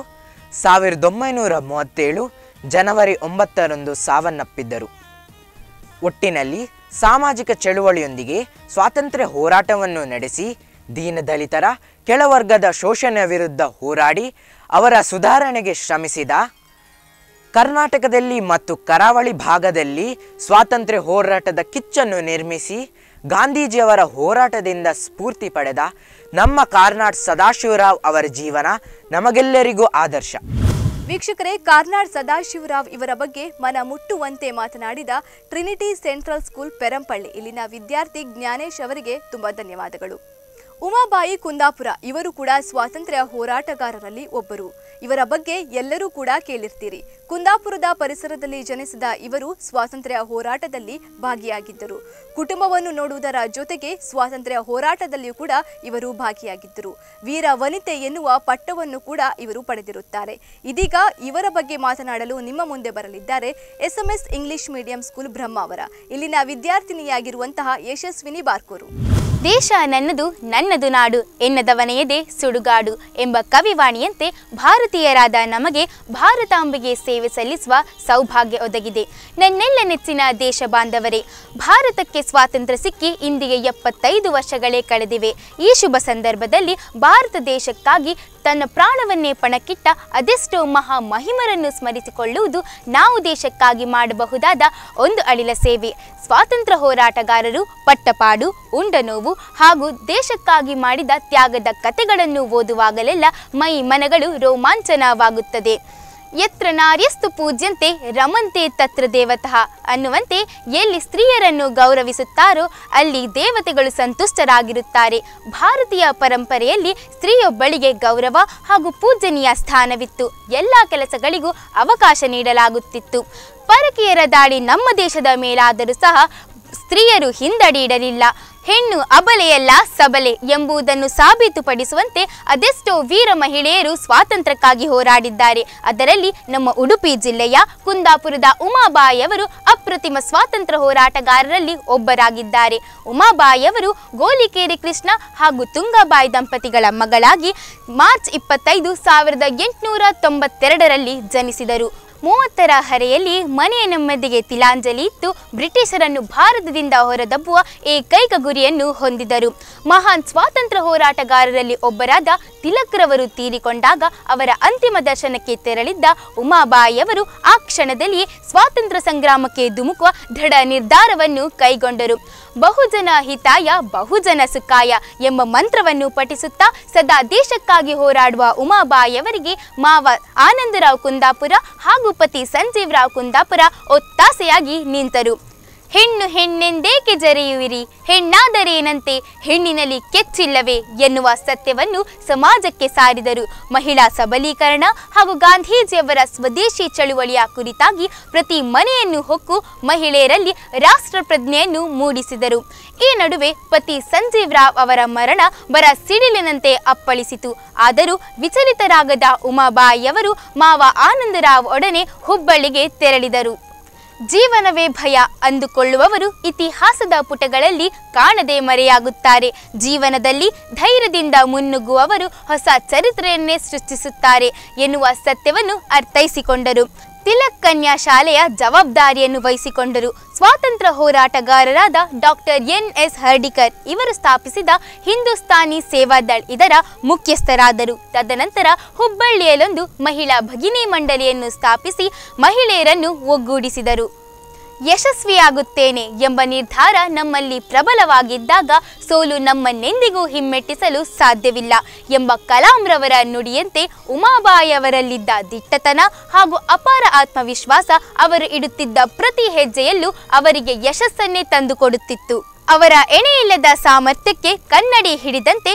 S5: 1937 ಜನವರಿ 9ರಂದು ಸಾವನ್ನಪ್ಪಿದ್ದರು. ಒಟ್ಟಿನಲ್ಲಿ ಸಾಮಾಜಿಕ ಚಳುವಳಿಯೊಂದಿಗೆ ಸ್ವಾತಂತ್ರ್ಯ ಹೋರಾಟವನ್ನು ನಡೆಸಿ ದೀನದಲಿತರ ಕೆಳವರ್ಗದ ಶೋಷಣೆ ವಿರುದ್ಧ ಹೋರಾಡಿ ಅವರ ಸುಧಾರಣೆಗೆ ಶ್ರಮಿಸಿದ, ಕರ್ನಾಟಕದಲ್ಲಿ ಮತ್ತು ಕರಾವಳಿ ಭಾಗದಲ್ಲಿ ಸ್ವಾತಂತ್ರ್ಯ ಹೋರಾಟದ ಕಿಚ್ಚನ್ನು ನಿರ್ಮಿಸಿ ಗಾಂಧೀಜಿಯವರ ಹೋರಾಟದಿಂದ ಸ್ಫೂರ್ತಿ ಪಡೆದ ನಮ್ಮ ಕಾರ್ನಾಡ್ ಸದಾಶಿವರಾವ್ ಅವರ ಜೀವನ ನಮಗೆಲ್ಲರಿಗೂ ಆದರ್ಶ.
S3: ವೀಕ್ಷಕರೇ, ಕಾರ್ನಾಡ್ ಸದಾಶಿವರಾವ್ ಇವರ ಬಗ್ಗೆ ಮನ ಮುಟ್ಟುವಂತೆ ಮಾತನಾಡಿದ ಟ್ರಿನಿಟಿ ಸೆಂಟ್ರಲ್ ಸ್ಕೂಲ್ ಪೆರಂಪಳ್ಳಿ ಇಲ್ಲಿನ ವಿದ್ಯಾರ್ಥಿ ಜ್ಞಾನೇಶ್ ಅವರಿಗೆ ತುಂಬಾ ಧನ್ಯವಾದಗಳು. ಉಮಾಬಾಯಿ ಕುಂದಾಪುರ ಇವರು ಕೂಡ ಸ್ವಾತಂತ್ರ್ಯ ಹೋರಾಟಗಾರರಲ್ಲಿ ಒಬ್ಬರು. ಇವರ ಬಗ್ಗೆ ಎಲ್ಲರೂ ಕೂಡ ಕೇಳಿರ್ತೀರಿ. ಕುಂದಾಪುರದ ಪರಿಸರದಲ್ಲಿ ಜನಿಸಿದ ಇವರು ಸ್ವಾತಂತ್ರ್ಯ ಹೋರಾಟದಲ್ಲಿ ಭಾಗಿಯಾಗಿದ್ದರು. ಕುಟುಂಬವನ್ನು ನೋಡುವುದರ ಜೊತೆಗೆ ಸ್ವಾತಂತ್ರ್ಯ ಹೋರಾಟದಲ್ಲಿಯೂ ಕೂಡ ಇವರು ಭಾಗಿಯಾಗಿದ್ದರು. ವೀರ ವನಿತೆ ಎನ್ನುವ ಪಟ್ಟವನ್ನು ಕೂಡ ಇವರು ಪಡೆದಿರುತ್ತಾರೆ. ಇದೀಗ ಇವರ ಬಗ್ಗೆ ಮಾತನಾಡಲು ನಿಮ್ಮ ಮುಂದೆ ಬರಲಿದ್ದಾರೆ SMS English medium school Brahmavar ಇಲ್ಲಿನ ವಿದ್ಯಾರ್ಥಿನಿಯಾಗಿರುವಂತಹ ಯಶಸ್ವಿನಿ ಬಾರ್ಕೋರು.
S6: ದೇಶ ನನ್ನದು ನನ್ನದು ನಾಡು ಎನ್ನದವನೆಯದೆ ಸುಡುಗಾಡು ಎಂಬ ಕವಿವಾಣಿಯಂತೆ ಭಾರತೀಯರಾದ ನಮಗೆ ಭಾರತಾಂಬೆಗೆ ಸೇವೆ ಸಲ್ಲಿಸುವ ಸೌಭಾಗ್ಯ ಒದಗಿದೆ. ನನ್ನೆಲ್ಲ ನೆಚ್ಚಿನ ದೇಶ ಬಾಂಧವರೇ, ಭಾರತಕ್ಕೆ ಸ್ವಾತಂತ್ರ್ಯ ಸಿಕ್ಕಿ ಇಂದಿಗೆ 75 ವರ್ಷಗಳೇ ಕಳೆದಿವೆ. ಈ ಶುಭ ಸಂದರ್ಭದಲ್ಲಿ ಭಾರತ ದೇಶಕ್ಕಾಗಿ ತನ್ನ ಪ್ರಾಣವನ್ನೇ ಪಣಕ್ಕಿಟ್ಟ ಅದೆಷ್ಟೋ ಮಹಾ ಮಹಿಮರನ್ನು ಸ್ಮರಿಸಿಕೊಳ್ಳುವುದು ನಾವು ದೇಶಕ್ಕಾಗಿ ಮಾಡಬಹುದಾದ ಒಂದು ಅಳಿಲ ಸೇವೆ. ಸ್ವಾತಂತ್ರ್ಯ ಹೋರಾಟಗಾರರು ಪಟ್ಟಪಾಡು, ಉಂಡ ನೋವು ಹಾಗೂ ದೇಶಕ್ಕಾಗಿ ಮಾಡಿದ ತ್ಯಾಗದ ಕಥೆಗಳನ್ನು ಓದುವಾಗಲೆಲ್ಲ ಮೈ ಮನಗಳು ರೋಮಾಂಚನವಾಗುತ್ತದೆ. ಯತ್ರ ನಾರ್ಯಸ್ತು ಪೂಜ್ಯಂತೆ ರಮಂತೆ ತತ್ರ ದೇವತಃ ಅನ್ನುವಂತೆ ಎಲ್ಲಿ ಸ್ತ್ರೀಯರನ್ನು ಗೌರವಿಸುತ್ತಾರೋ ಅಲ್ಲಿ ದೇವತೆಗಳು ಸಂತುಷ್ಟರಾಗಿರುತ್ತಾರೆ. ಭಾರತೀಯ ಪರಂಪರೆಯಲ್ಲಿ ಸ್ತ್ರೀಯೊಬ್ಬಳಿಗೆ ಗೌರವ ಹಾಗೂ ಪೂಜನೀಯ ಸ್ಥಾನವಿತ್ತು. ಎಲ್ಲ ಕೆಲಸಗಳಿಗೂ ಅವಕಾಶ ನೀಡಲಾಗುತ್ತಿತ್ತು. ಪರಕೀಯರ ದಾಳಿ ನಮ್ಮ ದೇಶದ ಮೇಲಾದರೂ ಸಹ ಸ್ತ್ರೀಯರು ಹಿಂದಡಿಯಿಡಲಿಲ್ಲ. ಹೆಣ್ಣು ಅಬಲೆಯಲ್ಲ ಸಬಲೆ ಎಂಬುದನ್ನು ಸಾಬೀತುಪಡಿಸುವಂತೆ ಅದೆಷ್ಟೋ ವೀರ ಮಹಿಳೆಯರು ಸ್ವಾತಂತ್ರ್ಯಕ್ಕಾಗಿ ಹೋರಾಡಿದ್ದಾರೆ. ಅದರಲ್ಲಿ ನಮ್ಮ ಉಡುಪಿ ಜಿಲ್ಲೆಯ ಕುಂದಾಪುರದ ಉಮಾಬಾಯಿಯವರು ಅಪ್ರತಿಮ ಸ್ವಾತಂತ್ರ್ಯ ಹೋರಾಟಗಾರರಲ್ಲಿ ಒಬ್ಬರಾಗಿದ್ದಾರೆ. ಉಮಾಬಾಯಿಯವರು ಗೋಲಿಕೇರಿ ಕೃಷ್ಣ ಹಾಗೂ ತುಂಗಾಬಾಯಿ ದಂಪತಿಗಳ ಮಗಳಾಗಿ ಮಾರ್ಚ್ 25, 1892ರಲ್ಲಿ ಜನಿಸಿದರು. 30ರ ಹರೆಯಲ್ಲಿ ಮನೆಯ ನೆಮ್ಮದಿಗೆ ತಿಲಾಂಜಲಿ ಇತ್ತು ಬ್ರಿಟಿಷರನ್ನು ಭಾರತದಿಂದ ಹೊರದಬ್ಬುವ ಏಕೈಕ ಗುರಿಯನ್ನು ಹೊಂದಿದರು. ಮಹಾನ್ ಸ್ವಾತಂತ್ರ್ಯ ಹೋರಾಟಗಾರರಲ್ಲಿ ಒಬ್ಬರಾದ ತಿಲಕ್ರವರು ತೀರಿಕೊಂಡಾಗ ಅವರ ಅಂತಿಮ ದರ್ಶನಕ್ಕೆ ತೆರಳಿದ್ದ ಉಮಾಬಾಯಿಯವರು ಆ ಕ್ಷಣದಲ್ಲಿ ಸ್ವಾತಂತ್ರ್ಯ ಸಂಗ್ರಾಮಕ್ಕೆ ಧುಮುಕುವ ದೃಢ ನಿರ್ಧಾರವನ್ನು ಕೈಗೊಂಡರು. ಬಹುಜನ ಹಿತಾಯ ಬಹುಜನ ಸುಖಾಯ ಎಂಬ ಮಂತ್ರವನ್ನು ಪಠಿಸುತ್ತಾ ಸದಾ ದೇಶಕ್ಕಾಗಿ ಹೋರಾಡುವ ಉಮಾಬಾಯಿಯವರಿಗೆ ಮಾವ ಆನಂದರಾವ್ ಕುಂದಾಪುರ ಹಾಗೂ ಪತಿ ಸಂಜೀವರಾವ್ ಕುಂದಾಪುರ ಒತ್ತಾಸೆಯಾಗಿ ನಿಂತರು. ಹೆಣ್ಣು ಹೆಣ್ಣೆಂದೇಕೆ ಜರೆಯುವಿರಿ, ಹೆಣ್ಣಾದರೇನಂತೆ, ಹೆಣ್ಣಿನಲ್ಲಿ ಕೆಚ್ಚಿಲ್ಲವೇ ಎನ್ನುವ ಸತ್ಯವನ್ನು ಸಮಾಜಕ್ಕೆ ಸಾರಿದರು. ಮಹಿಳಾ ಸಬಲೀಕರಣ ಹಾಗೂ ಗಾಂಧೀಜಿಯವರ ಸ್ವದೇಶಿ ಚಳುವಳಿಯ ಕುರಿತಾಗಿ ಪ್ರತಿ ಮನೆಯನ್ನು ಹೊಕ್ಕು ಮಹಿಳೆಯರಲ್ಲಿ ರಾಷ್ಟ್ರ ಪ್ರಜ್ಞೆಯನ್ನು ಮೂಡಿಸಿದರು. ಈ ನಡುವೆ ಪತಿ ಸಂಜೀವರಾವ್ ಅವರ ಮರಣ ಬರ ಸಿಡಿಲಿನಂತೆ ಅಪ್ಪಳಿಸಿತು. ಆದರೂ ವಿಚಲಿತರಾಗದ ಉಮಾಬಾಯಿಯವರು ಮಾವ ಆನಂದರಾವ್ ಒಡನೆ ಹುಬ್ಬಳ್ಳಿಗೆ ತೆರಳಿದರು. ಜೀವನವೇ ಭಯ ಅಂದುಕೊಳ್ಳುವವರು ಇತಿಹಾಸದ ಪುಟಗಳಲ್ಲಿ ಕಾಣದೆ ಮರೆಯಾಗುತ್ತಾರೆ. ಜೀವನದಲ್ಲಿ ಧೈರ್ಯದಿಂದ ಮುನ್ನುಗ್ಗುವವರು ಹೊಸ ಚರಿತ್ರೆಯನ್ನೇ ಸೃಷ್ಟಿಸುತ್ತಾರೆ ಎನ್ನುವ ಸತ್ಯವನ್ನು ಅರ್ಥೈಸಿಕೊಂಡರು. ತಿಲಕ್ ಕನ್ಯಾ ಶಾಲೆಯ ಜವಾಬ್ದಾರಿಯನ್ನು ವಹಿಸಿಕೊಂಡರು. ಸ್ವಾತಂತ್ರ್ಯ ಹೋರಾಟಗಾರರಾದ ಡಾಕ್ಟರ್ NS ಹರ್ಡಿಕರ್ ಇವರು ಸ್ಥಾಪಿಸಿದ ಹಿಂದೂಸ್ತಾನಿ ಸೇವಾದಳ್ ಇದರ ಮುಖ್ಯಸ್ಥರಾದರು. ತದನಂತರ ಹುಬ್ಬಳ್ಳಿಯಲ್ಲೊಂದು ಮಹಿಳಾ ಭಗಿನಿ ಮಂಡಳಿಯನ್ನು ಸ್ಥಾಪಿಸಿ ಮಹಿಳೆಯರನ್ನು ಒಗ್ಗೂಡಿಸಿದರು. ಯಶಸ್ವಿಯಾಗುತ್ತೇನೆ ಎಂಬ ನಿರ್ಧಾರ ನಮ್ಮಲ್ಲಿ ಪ್ರಬಲವಾಗಿದ್ದಾಗ ಸೋಲು ನಮ್ಮನ್ನೆಂದಿಗೂ ಹಿಮ್ಮೆಟ್ಟಿಸಲು ಸಾಧ್ಯವಿಲ್ಲ ಎಂಬ ಕಲಾಂರವರ ನುಡಿಯಂತೆ ಉಮಾಬಾಯಿಯವರಲ್ಲಿದ್ದ ದಿಟ್ಟತನ ಹಾಗೂ ಅಪಾರ ಆತ್ಮವಿಶ್ವಾಸ ಅವರು ಇಡುತ್ತಿದ್ದ ಪ್ರತಿ ಹೆಜ್ಜೆಯಲ್ಲೂ ಅವರಿಗೆ ಯಶಸ್ಸನ್ನೇ ತಂದುಕೊಡುತ್ತಿತ್ತು. ಅವರ ಎಣೆಯಿಲ್ಲದ ಸಾಮರ್ಥ್ಯಕ್ಕೆ ಕನ್ನಡಿ ಹಿಡಿದಂತೆ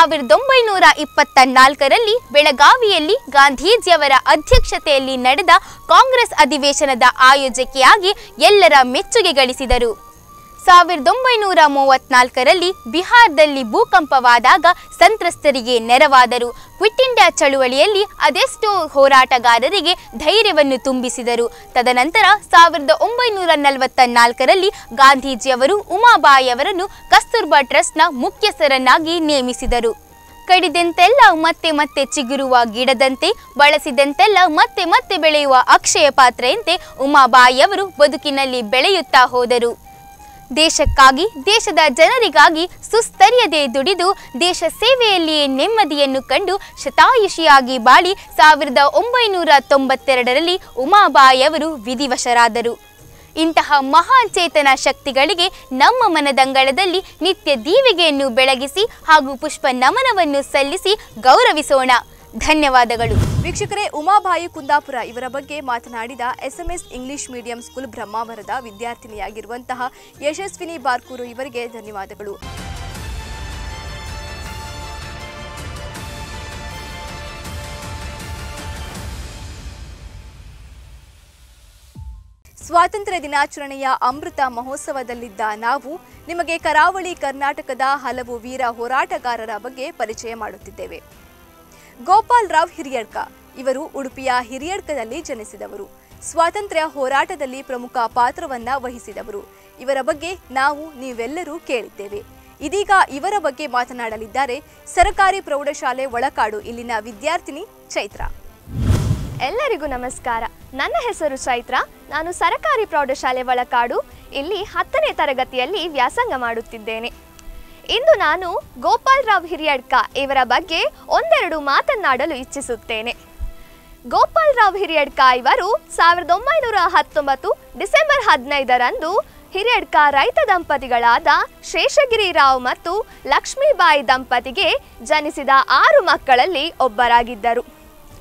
S6: 1924ರಲ್ಲಿ ಬೆಳಗಾವಿಯಲ್ಲಿ ಗಾಂಧೀಜಿಯವರ ಅಧ್ಯಕ್ಷತೆಯಲ್ಲಿ ನಡೆದ ಕಾಂಗ್ರೆಸ್ ಅಧಿವೇಶನದ ಆಯೋಜಕಿಯಾಗಿ ಎಲ್ಲರ ಮೆಚ್ಚುಗೆ ಗಳಿಸಿದರು. 1934ರಲ್ಲಿ ಬಿಹಾರದಲ್ಲಿ ಭೂಕಂಪವಾದಾಗ ಸಂತ್ರಸ್ತರಿಗೆ ನೆರವಾದರು. ಕ್ವಿಟ್ ಇಂಡಿಯಾ ಚಳುವಳಿಯಲ್ಲಿ ಅದೆಷ್ಟೋ ಹೋರಾಟಗಾರರಿಗೆ ಧೈರ್ಯವನ್ನು ತುಂಬಿಸಿದರು. ತದನಂತರ 1944ರಲ್ಲಿ ಗಾಂಧೀಜಿಯವರು ಉಮಾಬಾಯಿಯವರನ್ನು ಕಸ್ತೂರ್ಬಾ ಟ್ರಸ್ಟ್ನ ಮುಖ್ಯಸ್ಥರನ್ನಾಗಿ ನೇಮಿಸಿದರು. ಕಡಿದಂತೆಲ್ಲ ಮತ್ತೆ ಮತ್ತೆ ಚಿಗುರುವ ಗಿಡದಂತೆ, ಬಳಸಿದಂತೆಲ್ಲ ಮತ್ತೆ ಮತ್ತೆ ಬೆಳೆಯುವ ಅಕ್ಷಯ ಪಾತ್ರೆಯಂತೆ ಉಮಾಬಾಯಿಯವರು ಬದುಕಿನಲ್ಲಿ ಬೆಳೆಯುತ್ತಾ ಹೋದರು. ದೇಶಕ್ಕಾಗಿ, ದೇಶದ ಜನರಿಗಾಗಿ ಸುಸ್ತರಿಯದೆ ದುಡಿದು ದೇಶ ಸೇವೆಯಲ್ಲಿಯೇ ನೆಮ್ಮದಿಯನ್ನು ಕಂಡು ಶತಾಯುಷಿಯಾಗಿ ಬಾಳಿ 1992ರಲ್ಲಿ ಉಮಾಬಾಯಿಯವರು ವಿಧಿವಶರಾದರು. ಇಂತಹ ಮಹಾನ್ ಚೇತನ ಶಕ್ತಿಗಳಿಗೆ ನಮ್ಮ ಮನದಂಗಳದಲ್ಲಿ ನಿತ್ಯ ದೀವಿಗೆಯನ್ನು ಬೆಳಗಿಸಿ ಹಾಗೂ ಪುಷ್ಪ ನಮನವನ್ನು ಸಲ್ಲಿಸಿ ಗೌರವಿಸೋಣ. ಧನ್ಯವಾದಗಳು.
S3: ವೀಕ್ಷಕರೇ, ಉಮಾಬಾಯಿ ಕುಂದಾಪುರ ಇವರ ಬಗ್ಗೆ ಮಾತನಾಡಿದ SMS ಇಂಗ್ಲಿಷ್ ಮೀಡಿಯಂ ಸ್ಕೂಲ್ ಬ್ರಹ್ಮಾವರದ ವಿದ್ಯಾರ್ಥಿನಿಯಾಗಿರುವಂತಹ ಯಶಸ್ವಿನಿ ಬಾರ್ಕೂರು ಇವರಿಗೆ ಧನ್ಯವಾದಗಳು. ಸ್ವಾತಂತ್ರ್ಯ ದಿನಾಚರಣೆಯ ಅಮೃತ ಮಹೋತ್ಸವದಲ್ಲಿದ್ದ ನಾವು ನಿಮಗೆ ಕರಾವಳಿ ಕರ್ನಾಟಕದ ಹಲವು ವೀರ ಹೋರಾಟಗಾರರ ಬಗ್ಗೆ ಪರಿಚಯ ಮಾಡುತ್ತಿದ್ದೇವೆ. ಗೋಪಾಲ್ ರಾವ್ ಹಿರಿಯಡ್ಕ ಇವರು ಉಡುಪಿಯ ಹಿರಿಯಡ್ಕದಲ್ಲಿ ಜನಿಸಿದವರು. ಸ್ವಾತಂತ್ರ್ಯ ಹೋರಾಟದಲ್ಲಿ ಪ್ರಮುಖ ಪಾತ್ರವನ್ನ ವಹಿಸಿದವರು. ಇವರ ಬಗ್ಗೆ ನೀವೆಲ್ಲರೂ ಕೇಳಿದ್ದೇವೆ. ಇದೀಗ ಇವರ ಬಗ್ಗೆ ಮಾತನಾಡಲಿದ್ದಾರೆ ಸರ್ಕಾರಿ ಪ್ರೌಢಶಾಲೆ ಒಳಕಾಡು ಇಲ್ಲಿನ ವಿದ್ಯಾರ್ಥಿನಿ ಚೈತ್ರ.
S7: ಎಲ್ಲರಿಗೂ ನಮಸ್ಕಾರ. ನನ್ನ ಹೆಸರು ಚೈತ್ರ. ನಾನು ಸರ್ಕಾರಿ ಪ್ರೌಢಶಾಲೆ ಒಳಕಾಡು ಇಲ್ಲಿ 10ನೇ ತರಗತಿಯಲ್ಲಿ ವ್ಯಾಸಂಗ ಮಾಡುತ್ತಿದ್ದೇನೆ. ಇಂದು ನಾನು ಗೋಪಾಲ್ ರಾವ್ ಹಿರಿಯಡ್ಕ ಇವರ ಬಗ್ಗೆ ಒಂದೆರಡು ಮಾತನಾಡಲು ಇಚ್ಛಿಸುತ್ತೇನೆ. ಗೋಪಾಲ್ ರಾವ್ ಹಿರಿಯಡ್ಕ ಇವರು 1919 ಡಿಸೆಂಬರ್ 15ರಂದು ಹಿರಿಯಡ್ಕ ರೈತ ದಂಪತಿಗಳಾದ ಶೇಷಗಿರಿ ರಾವ್ ಮತ್ತು ಲಕ್ಷ್ಮೀಬಾಯಿ ದಂಪತಿಗೆ ಜನಿಸಿದ 6 ಮಕ್ಕಳಲ್ಲಿ ಒಬ್ಬರಾಗಿದ್ದರು.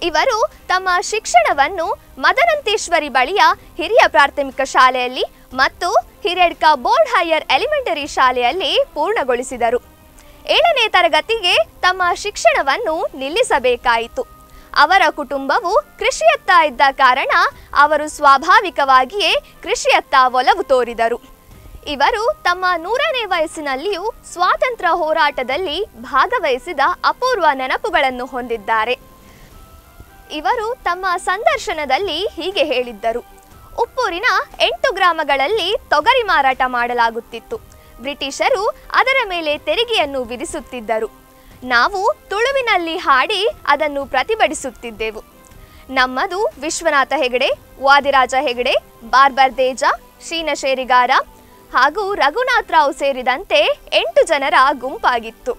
S7: ಇವರು ತಮ್ಮ ಶಿಕ್ಷಣವನ್ನು ಮದರಂತೇಶ್ವರಿ ಬಳಿಯ ಹಿರಿಯ ಪ್ರಾಥಮಿಕ ಶಾಲೆಯಲ್ಲಿ ಮತ್ತು ಹಿರೇಡ್ಕ ಬೋರ್ಡ್ ಹೈಯರ್ ಎಲಿಮೆಂಟರಿ ಶಾಲೆಯಲ್ಲಿ ಪೂರ್ಣಗೊಳಿಸಿದರು. 7ನೇ ತರಗತಿಗೆ ತಮ್ಮ ಶಿಕ್ಷಣವನ್ನು ನಿಲ್ಲಿಸಬೇಕಾಯಿತು. ಅವರ ಕುಟುಂಬವು ಕೃಷಿಯತ್ತ ಇದ್ದ ಕಾರಣ ಅವರು ಸ್ವಾಭಾವಿಕವಾಗಿಯೇ ಕೃಷಿಯತ್ತ ಒಲವು ತೋರಿದರು. ಇವರು ತಮ್ಮ 100ನೇ ವಯಸ್ಸಿನಲ್ಲಿಯೂ ಸ್ವಾತಂತ್ರ್ಯ ಹೋರಾಟದಲ್ಲಿ ಭಾಗವಹಿಸಿದ ಅಪೂರ್ವ ನೆನಪುಗಳನ್ನು ಹೊಂದಿದ್ದಾರೆ. ಇವರು ತಮ್ಮ ಸಂದರ್ಶನದಲ್ಲಿ ಹೀಗೆ ಹೇಳಿದ್ದರು: ಉಪ್ಪೂರಿನ 8 ಗ್ರಾಮಗಳಲ್ಲಿ ತೊಗರಿ ಮಾರಾಟ ಮಾಡಲಾಗುತ್ತಿತ್ತು. ಬ್ರಿಟಿಷರು ಅದರ ಮೇಲೆ ತೆರಿಗೆಯನ್ನು ವಿಧಿಸುತ್ತಿದ್ದರು. ನಾವು ತುಳುವಿನಲ್ಲಿ ಹಾಡಿ ಅದನ್ನು ಪ್ರತಿಭಟಿಸುತ್ತಿದ್ದೆವು. ನಮ್ಮದು ವಿಶ್ವನಾಥ ಹೆಗಡೆ, ವಾದಿರಾಜ ಹೆಗಡೆ, ಬಾರ್ಬರ್ ದೇಜ, ಶೀನಶೇರಿಗಾರ ಹಾಗೂ ರಘುನಾಥ್ ರಾವ್ ಸೇರಿದಂತೆ 8 ಜನರ ಗುಂಪಾಗಿತ್ತು.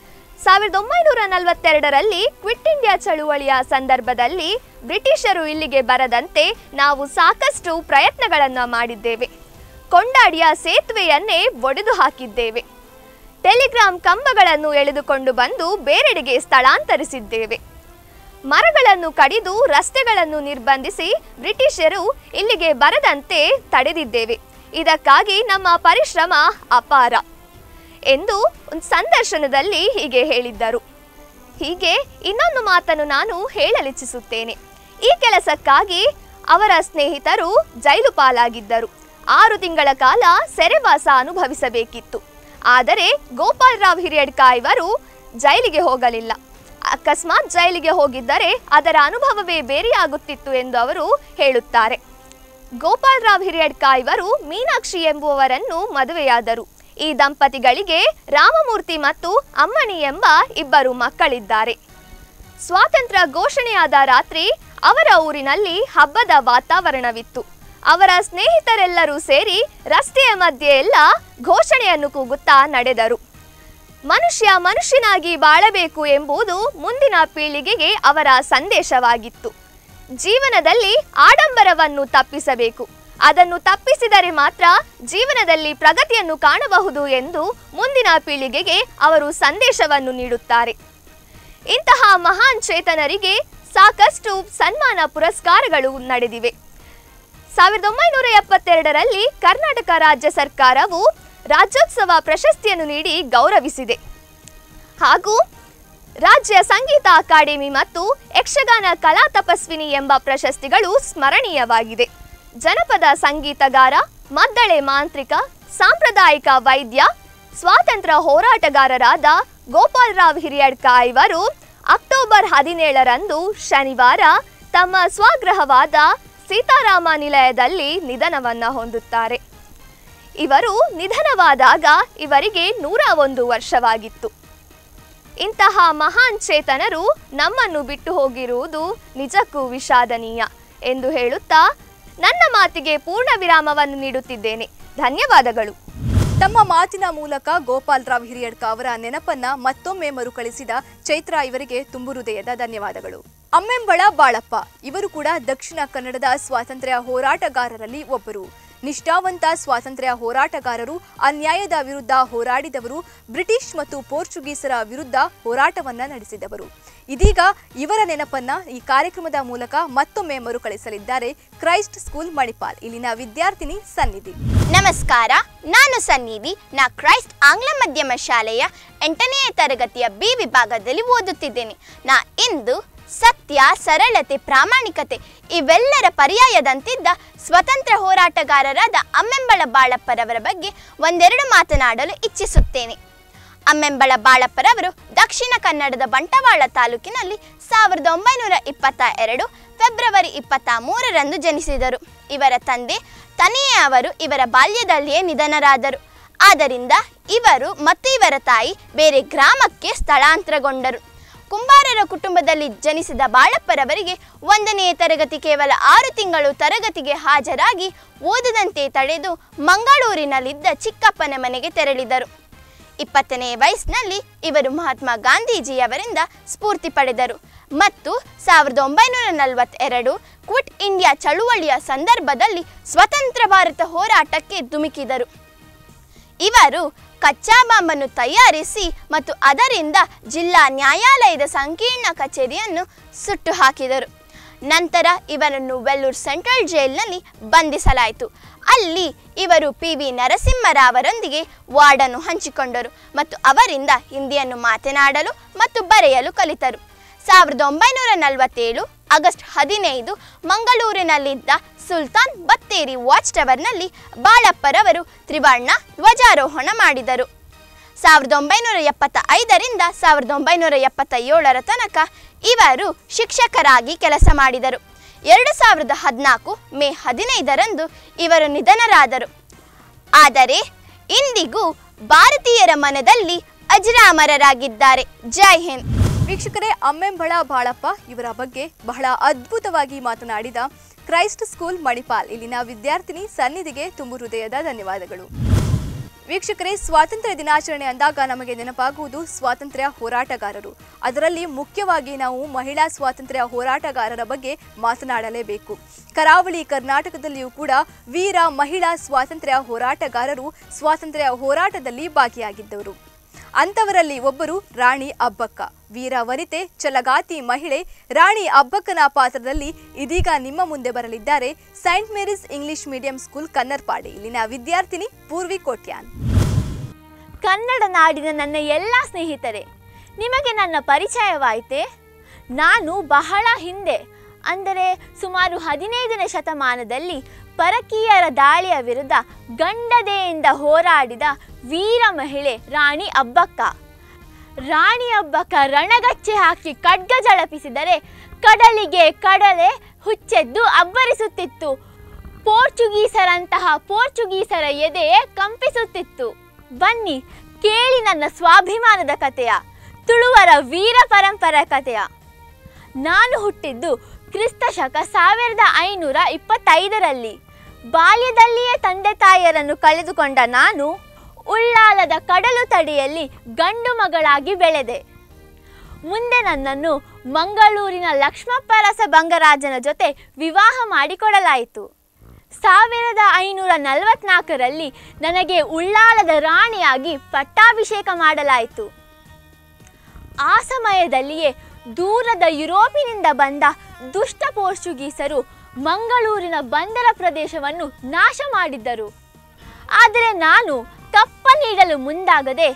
S7: 1942ರಲ್ಲಿ ಕ್ವಿಟ್ ಇಂಡಿಯಾ ಚಳುವಳಿಯ ಸಂದರ್ಭದಲ್ಲಿ ಬ್ರಿಟಿಷರು ಇಲ್ಲಿಗೆ ಬರದಂತೆ ನಾವು ಸಾಕಷ್ಟು ಪ್ರಯತ್ನಗಳನ್ನು ಮಾಡಿದ್ದೇವೆ. ಕೊಂಡಾಡಿಯ ಸೇತುವೆಯನ್ನೇ ಒಡೆದು ಹಾಕಿದ್ದೇವೆ. ಟೆಲಿಗ್ರಾಮ್ ಕಂಬಗಳನ್ನು ಎಳೆದುಕೊಂಡು ಬಂದು ಬೇರೆಡೆಗೆ ಸ್ಥಳಾಂತರಿಸಿದ್ದೇವೆ. ಮರಗಳನ್ನು ಕಡಿದು ರಸ್ತೆಗಳನ್ನು ನಿರ್ಬಂಧಿಸಿ ಬ್ರಿಟಿಷರು ಇಲ್ಲಿಗೆ ಬರದಂತೆ ತಡೆದಿದ್ದೇವೆ. ಇದಕ್ಕಾಗಿ ನಮ್ಮ ಪರಿಶ್ರಮ ಅಪಾರ ಎಂದು ಒಂದು ಸಂದರ್ಶನದಲ್ಲಿ ಹೀಗೆ ಹೇಳಿದ್ದರು. ಹೀಗೆ ಇನ್ನೊಂದು ಮಾತನ್ನು ನಾನು ಹೇಳಲಿಚ್ಛಿಸುತ್ತೇನೆ. ಈ ಕೆಲಸಕ್ಕಾಗಿ ಅವರ ಸ್ನೇಹಿತರು ಜೈಲು ಪಾಲಾಗಿದ್ದರು. 6 ತಿಂಗಳ ಕಾಲ ಸೆರೆವಾಸ ಅನುಭವಿಸಬೇಕಿತ್ತು. ಆದರೆ ಗೋಪಾಲರಾವ್ ಹಿರಿಯಡ್ಕ ಇವರು ಜೈಲಿಗೆ ಹೋಗಲಿಲ್ಲ. ಅಕಸ್ಮಾತ್ ಜೈಲಿಗೆ ಹೋಗಿದ್ದರೆ ಅದರ ಅನುಭವವೇ ಬೇರೆಯಾಗುತ್ತಿತ್ತು ಎಂದು ಅವರು ಹೇಳುತ್ತಾರೆ. ಗೋಪಾಲರಾವ್ ಹಿರಿಯಡ್ಕ ಇವರು ಮೀನಾಕ್ಷಿ ಎಂಬುವವರನ್ನು ಮದುವೆಯಾದರು. ಈ ದಂಪತಿಗಳಿಗೆ ರಾಮಮೂರ್ತಿ ಮತ್ತು ಅಮ್ಮಣಿ ಎಂಬ 2 ಮಕ್ಕಳಿದ್ದಾರೆ. ಸ್ವಾತಂತ್ರ್ಯ ಘೋಷಣೆಯಾದ ರಾತ್ರಿ ಅವರ ಊರಿನಲ್ಲಿ ಹಬ್ಬದ ವಾತಾವರಣವಿತ್ತು. ಅವರ ಸ್ನೇಹಿತರೆಲ್ಲರೂ ಸೇರಿ ರಸ್ತೆಯ ಮಧ್ಯೆ ಎಲ್ಲ ಘೋಷಣೆಯನ್ನು ಕೂಗುತ್ತಾ ನಡೆದರು. ಮನುಷ್ಯ ಮನುಷ್ಯನಾಗಿ ಬಾಳಬೇಕು ಎಂಬುದು ಮುಂದಿನ ಪೀಳಿಗೆಗೆ ಅವರ ಸಂದೇಶವಾಗಿತ್ತು. ಜೀವನದಲ್ಲಿ ಆಡಂಬರವನ್ನು ತಪ್ಪಿಸಬೇಕು. ಅದನ್ನು ತಪ್ಪಿಸಿದರೆ ಮಾತ್ರ ಜೀವನದಲ್ಲಿ ಪ್ರಗತಿಯನ್ನು ಕಾಣಬಹುದು ಎಂದು ಮುಂದಿನ ಪೀಳಿಗೆಗೆ ಅವರು ಸಂದೇಶವನ್ನು ನೀಡುತ್ತಾರೆ. ಇಂತಹ ಮಹಾನ್ ಚೇತನರಿಗೆ ಸಾಕಷ್ಟು ಸನ್ಮಾನ ಪುರಸ್ಕಾರಗಳು ನಡೆದಿವೆ. 1972ರಲ್ಲಿ ಕರ್ನಾಟಕ ರಾಜ್ಯ ಸರ್ಕಾರವು ರಾಜ್ಯೋತ್ಸವ ಪ್ರಶಸ್ತಿಯನ್ನು ನೀಡಿ ಗೌರವಿಸಿದೆ. ಹಾಗೂ ರಾಜ್ಯ ಸಂಗೀತ ಅಕಾಡೆಮಿ ಮತ್ತು ಯಕ್ಷಗಾನ ಕಲಾ ತಪಸ್ವಿನಿ ಎಂಬ ಪ್ರಶಸ್ತಿಗಳು ಸ್ಮರಣೀಯವಾಗಿದೆ. ಜನಪದ ಸಂಗೀತಗಾರ, ಮದ್ದಳೆ ಮಾಂತ್ರಿಕ, ಸಾಂಪ್ರದಾಯಿಕ ವೈದ್ಯ, ಸ್ವಾತಂತ್ರ್ಯ ಹೋರಾಟಗಾರರಾದ ಗೋಪಾಲರಾವ್ ಹಿರಿಯಡ್ಕ ಇವರು ಅಕ್ಟೋಬರ್ 17ರಂದು ಶನಿವಾರ ತಮ್ಮ ಸ್ವಗೃಹವಾದ ಸೀತಾರಾಮ ನಿಲಯದಲ್ಲಿ ನಿಧನವನ್ನು ಹೊಂದುತ್ತಾರೆ. ಇವರು ನಿಧನವಾದಾಗ ಇವರಿಗೆ 101 ವರ್ಷವಾಗಿತ್ತು. ಇಂತಹ ಮಹಾನ್ ಚೇತನರು ನಮ್ಮನ್ನು ಬಿಟ್ಟು ಹೋಗಿರುವುದು ನಿಜಕ್ಕೂ ವಿಷಾದನೀಯ ಎಂದು ಹೇಳುತ್ತಾ ನನ್ನ ಮಾತಿಗೆ ಪೂರ್ಣ ವಿರಾಮವನ್ನು ನೀಡುತ್ತಿದ್ದೇನೆ. ಧನ್ಯವಾದಗಳು.
S3: ತಮ್ಮ ಮಾತಿನ ಮೂಲಕ ಗೋಪಾಲರಾವ್ ಹಿರಿಯಡ್ಕ ಅವರ ನೆನಪನ್ನ ಮತ್ತೊಮ್ಮೆ ಮರುಕಳಿಸಿದ ಚೈತ್ರ ಇವರಿಗೆ ತುಂಬು ಹೃದಯದ ಧನ್ಯವಾದಗಳು. ಅಮ್ಮೆಂಬಳ ಬಾಳಪ್ಪ ಇವರು ಕೂಡ ದಕ್ಷಿಣ ಕನ್ನಡದ ಸ್ವಾತಂತ್ರ್ಯ ಹೋರಾಟಗಾರರಲ್ಲಿ ಒಬ್ಬರು. ನಿಷ್ಠಾವಂತ ಸ್ವಾತಂತ್ರ್ಯ ಹೋರಾಟಗಾರರು, ಅನ್ಯಾಯದ ವಿರುದ್ಧ ಹೋರಾಡಿದವರು, ಬ್ರಿಟಿಷ್ ಮತ್ತು ಪೋರ್ಚುಗೀಸರ ವಿರುದ್ಧ ಹೋರಾಟವನ್ನ ನಡೆಸಿದವರು. ಇದೀಗ ಇವರ ನೆನಪನ್ನ ಈ ಕಾರ್ಯಕ್ರಮದ ಮೂಲಕ ಮತ್ತೊಮ್ಮೆ ಮರುಕಳಿಸಲಿದ್ದಾರೆ ಕ್ರೈಸ್ಟ್ ಸ್ಕೂಲ್ ಮಣಿಪಾಲ್ ಇಲ್ಲಿನ ವಿದ್ಯಾರ್ಥಿನಿ ಸನ್ನಿಧಿ.
S6: ನಮಸ್ಕಾರ, ನಾನು ಸನ್ನಿಧಿ. ನಾ ಕ್ರೈಸ್ಟ್ ಆಂಗ್ಲ ಮಾಧ್ಯಮ ಶಾಲೆಯ 8ನೇ ತರಗತಿಯ ಬಿ ವಿಭಾಗದಲ್ಲಿ ಓದುತ್ತಿದ್ದೇನೆ. ನಾ ಇಂದು ಸತ್ಯ, ಸರಳತೆ, ಪ್ರಾಮಾಣಿಕತೆ ಇವೆಲ್ಲರ ಪರ್ಯಾಯದಂತಿದ್ದ ಸ್ವತಂತ್ರ ಹೋರಾಟಗಾರರಾದ ಅಮ್ಮೆಂಬಳ ಬಾಳಪ್ಪರವರ ಬಗ್ಗೆ ಒಂದೆರಡು ಮಾತನಾಡಲು ಇಚ್ಛಿಸುತ್ತೇನೆ. ಅಮ್ಮೆಂಬಳ ಬಾಳಪ್ಪರವರು ದಕ್ಷಿಣ ಕನ್ನಡದ ಬಂಟವಾಳ ತಾಲೂಕಿನಲ್ಲಿ 1922 ಫೆಬ್ರವರಿ 23ರಂದು ಜನಿಸಿದರು. ಇವರ ತಂದೆ ತನಿಯೇ ಅವರು ಇವರ ಬಾಲ್ಯದಲ್ಲಿಯೇ ನಿಧನರಾದರು. ಆದ್ದರಿಂದ ಇವರು ಮತ್ತು ಇವರ ತಾಯಿ ಬೇರೆ ಗ್ರಾಮಕ್ಕೆ ಸ್ಥಳಾಂತರಗೊಂಡರು. ಕುಂಬಾರರ ಕುಟುಂಬದಲ್ಲಿ ಜನಿಸಿದ ಬಾಳಪ್ಪರವರಿಗೆ 1ನೇ ತರಗತಿ ಕೇವಲ 6 ತಿಂಗಳು ತರಗತಿಗೆ ಹಾಜರಾಗಿ ಓದದಂತೆ ತಡೆದು ಮಂಗಳೂರಿನಲ್ಲಿದ್ದ ಚಿಕ್ಕಪ್ಪನ ಮನೆಗೆ ತೆರಳಿದರು. 20ನೇ ವಯಸ್ಸಿನಲ್ಲಿ ಇವರು ಮಹಾತ್ಮ ಗಾಂಧೀಜಿಯವರಿಂದ ಸ್ಫೂರ್ತಿ ಪಡೆದರು ಮತ್ತು 1942 ಕ್ವಿಟ್ ಇಂಡಿಯಾ ಚಳುವಳಿಯ ಸಂದರ್ಭದಲ್ಲಿ ಸ್ವತಂತ್ರ ಭಾರತ ಹೋರಾಟಕ್ಕೆ ಧುಮುಕಿದರು. ಇವರು
S7: ಕಚ್ಚಾ ಬಾಂಬನ್ನು ತಯಾರಿಸಿ ಮತ್ತು ಅದರಿಂದ ಜಿಲ್ಲಾ ನ್ಯಾಯಾಲಯದ ಸಂಕೀರ್ಣ ಕಚೇರಿಯನ್ನು ಸುಟ್ಟು ಹಾಕಿದರು. ನಂತರ ಇವರನ್ನು ವೆಲ್ಲೂರ್ ಸೆಂಟ್ರಲ್ ಜೈಲಿನಲ್ಲಿ ಬಂಧಿಸಲಾಯಿತು. ಅಲ್ಲಿ ಇವರು PV ನರಸಿಂಹರಾವರೊಂದಿಗೆ ವಾರ್ಡನ್ನು ಹಂಚಿಕೊಂಡರು ಮತ್ತು ಅವರಿಂದ ಹಿಂದಿಯನ್ನು ಮಾತನಾಡಲು ಮತ್ತು ಬರೆಯಲು ಕಲಿತರು. 1947 ಆಗಸ್ಟ್ 15 ಮಂಗಳೂರಿನಲ್ಲಿದ್ದ ಸುಲ್ತಾನ್ ಬತ್ತೇರಿ ವಾಚ್ ಟವರ್ನಲ್ಲಿ ಬಾಳಪ್ಪರವರು ತ್ರಿವರ್ಣ ಧ್ವಜಾರೋಹಣ ಮಾಡಿದರು. 1975ರಿಂದ 1977 ತನಕ ಇವರು ಶಿಕ್ಷಕರಾಗಿ ಕೆಲಸ ಮಾಡಿದರು. 2014 ಮೇ 15ರಂದು ಇವರು ನಿಧನರಾದರು. ಆದರೆ ಇಂದಿಗೂ ಭಾರತೀಯರ ಮನದಲ್ಲಿ ಅಜರಾಮರರಾಗಿದ್ದಾರೆ. ಜೈ ಹಿಂದ್.
S3: ವೀಕ್ಷಕರೇ, ಅಮ್ಮೆಂಬಳ ಬಾಳಪ್ಪ ಇವರ ಬಗ್ಗೆ ಬಹಳ ಅದ್ಭುತವಾಗಿ ಮಾತನಾಡಿದ ಕ್ರೈಸ್ಟ್ ಸ್ಕೂಲ್ ಮಣಿಪಾಲ್ ಇಲ್ಲಿನ ವಿದ್ಯಾರ್ಥಿನಿ ಸನ್ನಿಧಿಗೆ ತುಂಬು ಹೃದಯದ ಧನ್ಯವಾದಗಳು. ವೀಕ್ಷಕರೇ, ಸ್ವಾತಂತ್ರ್ಯ ದಿನಾಚರಣೆ ಅಂದಾಗ ನಮಗೆ ನೆನಪಾಗುವುದು ಸ್ವಾತಂತ್ರ್ಯ ಹೋರಾಟಗಾರರು. ಅದರಲ್ಲಿ ಮುಖ್ಯವಾಗಿ ನಾವು ಮಹಿಳಾ ಸ್ವಾತಂತ್ರ್ಯ ಹೋರಾಟಗಾರರ ಬಗ್ಗೆ ಮಾತನಾಡಲೇಬೇಕು. ಕರಾವಳಿ ಕರ್ನಾಟಕದಲ್ಲಿಯೂ ಕೂಡ ವೀರ ಮಹಿಳಾ ಸ್ವಾತಂತ್ರ್ಯ ಹೋರಾಟಗಾರರು ಸ್ವಾತಂತ್ರ್ಯ ಹೋರಾಟದಲ್ಲಿ ಭಾಗಿಯಾಗಿದ್ದವರು. ಅಂಥವರಲ್ಲಿ ಒಬ್ಬರು ರಾಣಿ ಅಬ್ಬಕ್ಕ. ವೀರ ವನಿತೆ, ಛಲಗಾತಿ ಮಹಿಳೆ ರಾಣಿ ಅಬ್ಬಕ್ಕನ ಪಾತ್ರದಲ್ಲಿ ಇದೀಗ ನಿಮ್ಮ ಮುಂದೆ ಬರಲಿದ್ದಾರೆ Saint Mary's English medium school Kannarpadi ಇಲ್ಲಿನ ವಿದ್ಯಾರ್ಥಿನಿ ಪೂರ್ವಿ ಕೋಟ್ಯಾನ್.
S8: ಕನ್ನಡ ನಾಡಿನ ನನ್ನ ಎಲ್ಲ ಸ್ನೇಹಿತರೆ, ನಿಮಗೆ ನನ್ನ ಪರಿಚಯವಾಯಿತೆ? ನಾನು ಬಹಳ ಹಿಂದೆ, ಅಂದರೆ ಸುಮಾರು 15ನೇ ಶತಮಾನದಲ್ಲಿ ಪರಕೀಯರ ದಾಳಿಯ ವಿರುದ್ಧ ಗಂಡದೆಯಿಂದ ಹೋರಾಡಿದ ವೀರ ಮಹಿಳೆ ರಾಣಿ ಅಬ್ಬಕ್ಕ. ರಾಣಿ ಅಬ್ಬಕ್ಕ ರಣಗಚ್ಚೆ ಹಾಕಿ ಖಡ್ಗ ಜಳಪಿಸಿದರೆ ಕಡಲಿಗೆ ಕಡಲೆ ಹುಚ್ಚೆದ್ದು ಅಬ್ಬರಿಸುತ್ತಿತ್ತು. ಪೋರ್ಚುಗೀಸರಂತಹ ಪೋರ್ಚುಗೀಸರ ಎದೆಯೇ ಕಂಪಿಸುತ್ತಿತ್ತು. ಬನ್ನಿ ಕೇಳಿ ನನ್ನ ಸ್ವಾಭಿಮಾನದ ಕಥೆಯ, ತುಳುವರ ವೀರ ಪರಂಪರೆ ಕಥೆಯ. ನಾನು ಹುಟ್ಟಿದ್ದು ಕ್ರಿಸ್ತಶಕ 1525ರಲ್ಲಿ. ಬಾಲ್ಯದಲ್ಲಿಯೇ ತಂದೆ ತಾಯಿಯರನ್ನು ಕಳೆದುಕೊಂಡ ನಾನು ಉಳ್ಳಾಲದ ಕಡಲು ತಡಿಯಲ್ಲಿ ಗಂಡು ಮಗಳಾಗಿ ಬೆಳೆದೆ. ಮುಂದೆ ನನ್ನನ್ನು ಮಂಗಳೂರಿನ ಲಕ್ಷ್ಮಪ್ಪರಸ ಬಂಗರಾಜನ ಜೊತೆ ವಿವಾಹ ಮಾಡಿಕೊಡಲಾಯಿತು. 1544ರಲ್ಲಿ ನನಗೆ ಉಳ್ಳಾಲದ ರಾಣಿಯಾಗಿ ಪಟ್ಟಾಭಿಷೇಕ ಮಾಡಲಾಯಿತು. ಆ ಸಮಯದಲ್ಲಿಯೇ ದೂರದ ಯುರೋಪಿನಿಂದ ಬಂದ ದುಷ್ಟ ಪೋರ್ಚುಗೀಸರು ಮಂಗಳೂರಿನ ಬಂದರ ಪ್ರದೇಶವನ್ನು ನಾಶ ಮಾಡಿದ್ದರು. ಆದರೆ ನಾನು ಕಪ್ಪ ನೀಡಲು ಮುಂದಾಗದೆ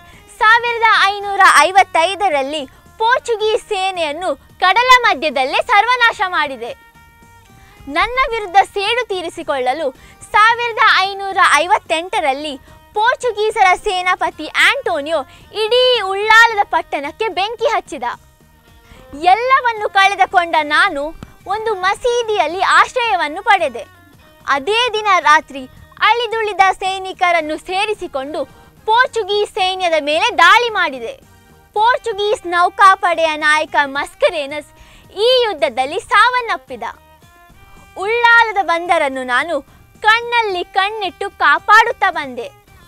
S8: 1555ರಲ್ಲಿ ಪೋರ್ಚುಗೀಸ್ ಸೇನೆಯನ್ನು ಕಡಲ ಮಧ್ಯದಲ್ಲೇ ಸರ್ವನಾಶ ಮಾಡಿದೆ. ನನ್ನ ವಿರುದ್ಧ ಸೇಡು ತೀರಿಸಿಕೊಳ್ಳಲು 1558ರಲ್ಲಿ ಪೋರ್ಚುಗೀಸರ ಸೇನಾಪತಿ ಆಂಟೋನಿಯೋ ಇಡೀ ಉಳ್ಳಾಲದ ಪಟ್ಟಣಕ್ಕೆ ಬೆಂಕಿ ಹಚ್ಚಿದ. ಎಲ್ಲವನ್ನು ಕಳೆದುಕೊಂಡ ನಾನು ಒಂದು ಮಸೀದಿಯಲ್ಲಿ ಆಶ್ರಯವನ್ನು ಪಡೆದೆ. ಅದೇ ದಿನ ರಾತ್ರಿ ಅಳಿದುಳಿದ ಸೈನಿಕರನ್ನು ಸೇರಿಸಿಕೊಂಡು ಪೋರ್ಚುಗೀಸ್ ಸೈನ್ಯದ ಮೇಲೆ ದಾಳಿ ಮಾಡಿದೆ. ಪೋರ್ಚುಗೀಸ್ ನೌಕಾಪಡೆಯ ನಾಯಕ ಮಸ್ಕರೇನಸ್ ಈ ಯುದ್ಧದಲ್ಲಿ ಸಾವನ್ನಪ್ಪಿದ. ಉಳ್ಳಾಲದ ಬಂದರನ್ನು ನಾನು ಕಣ್ಣಲ್ಲಿ ಕಣ್ಣಿಟ್ಟು ಕಾಪಾಡುತ್ತಾ ಬಂದೆ.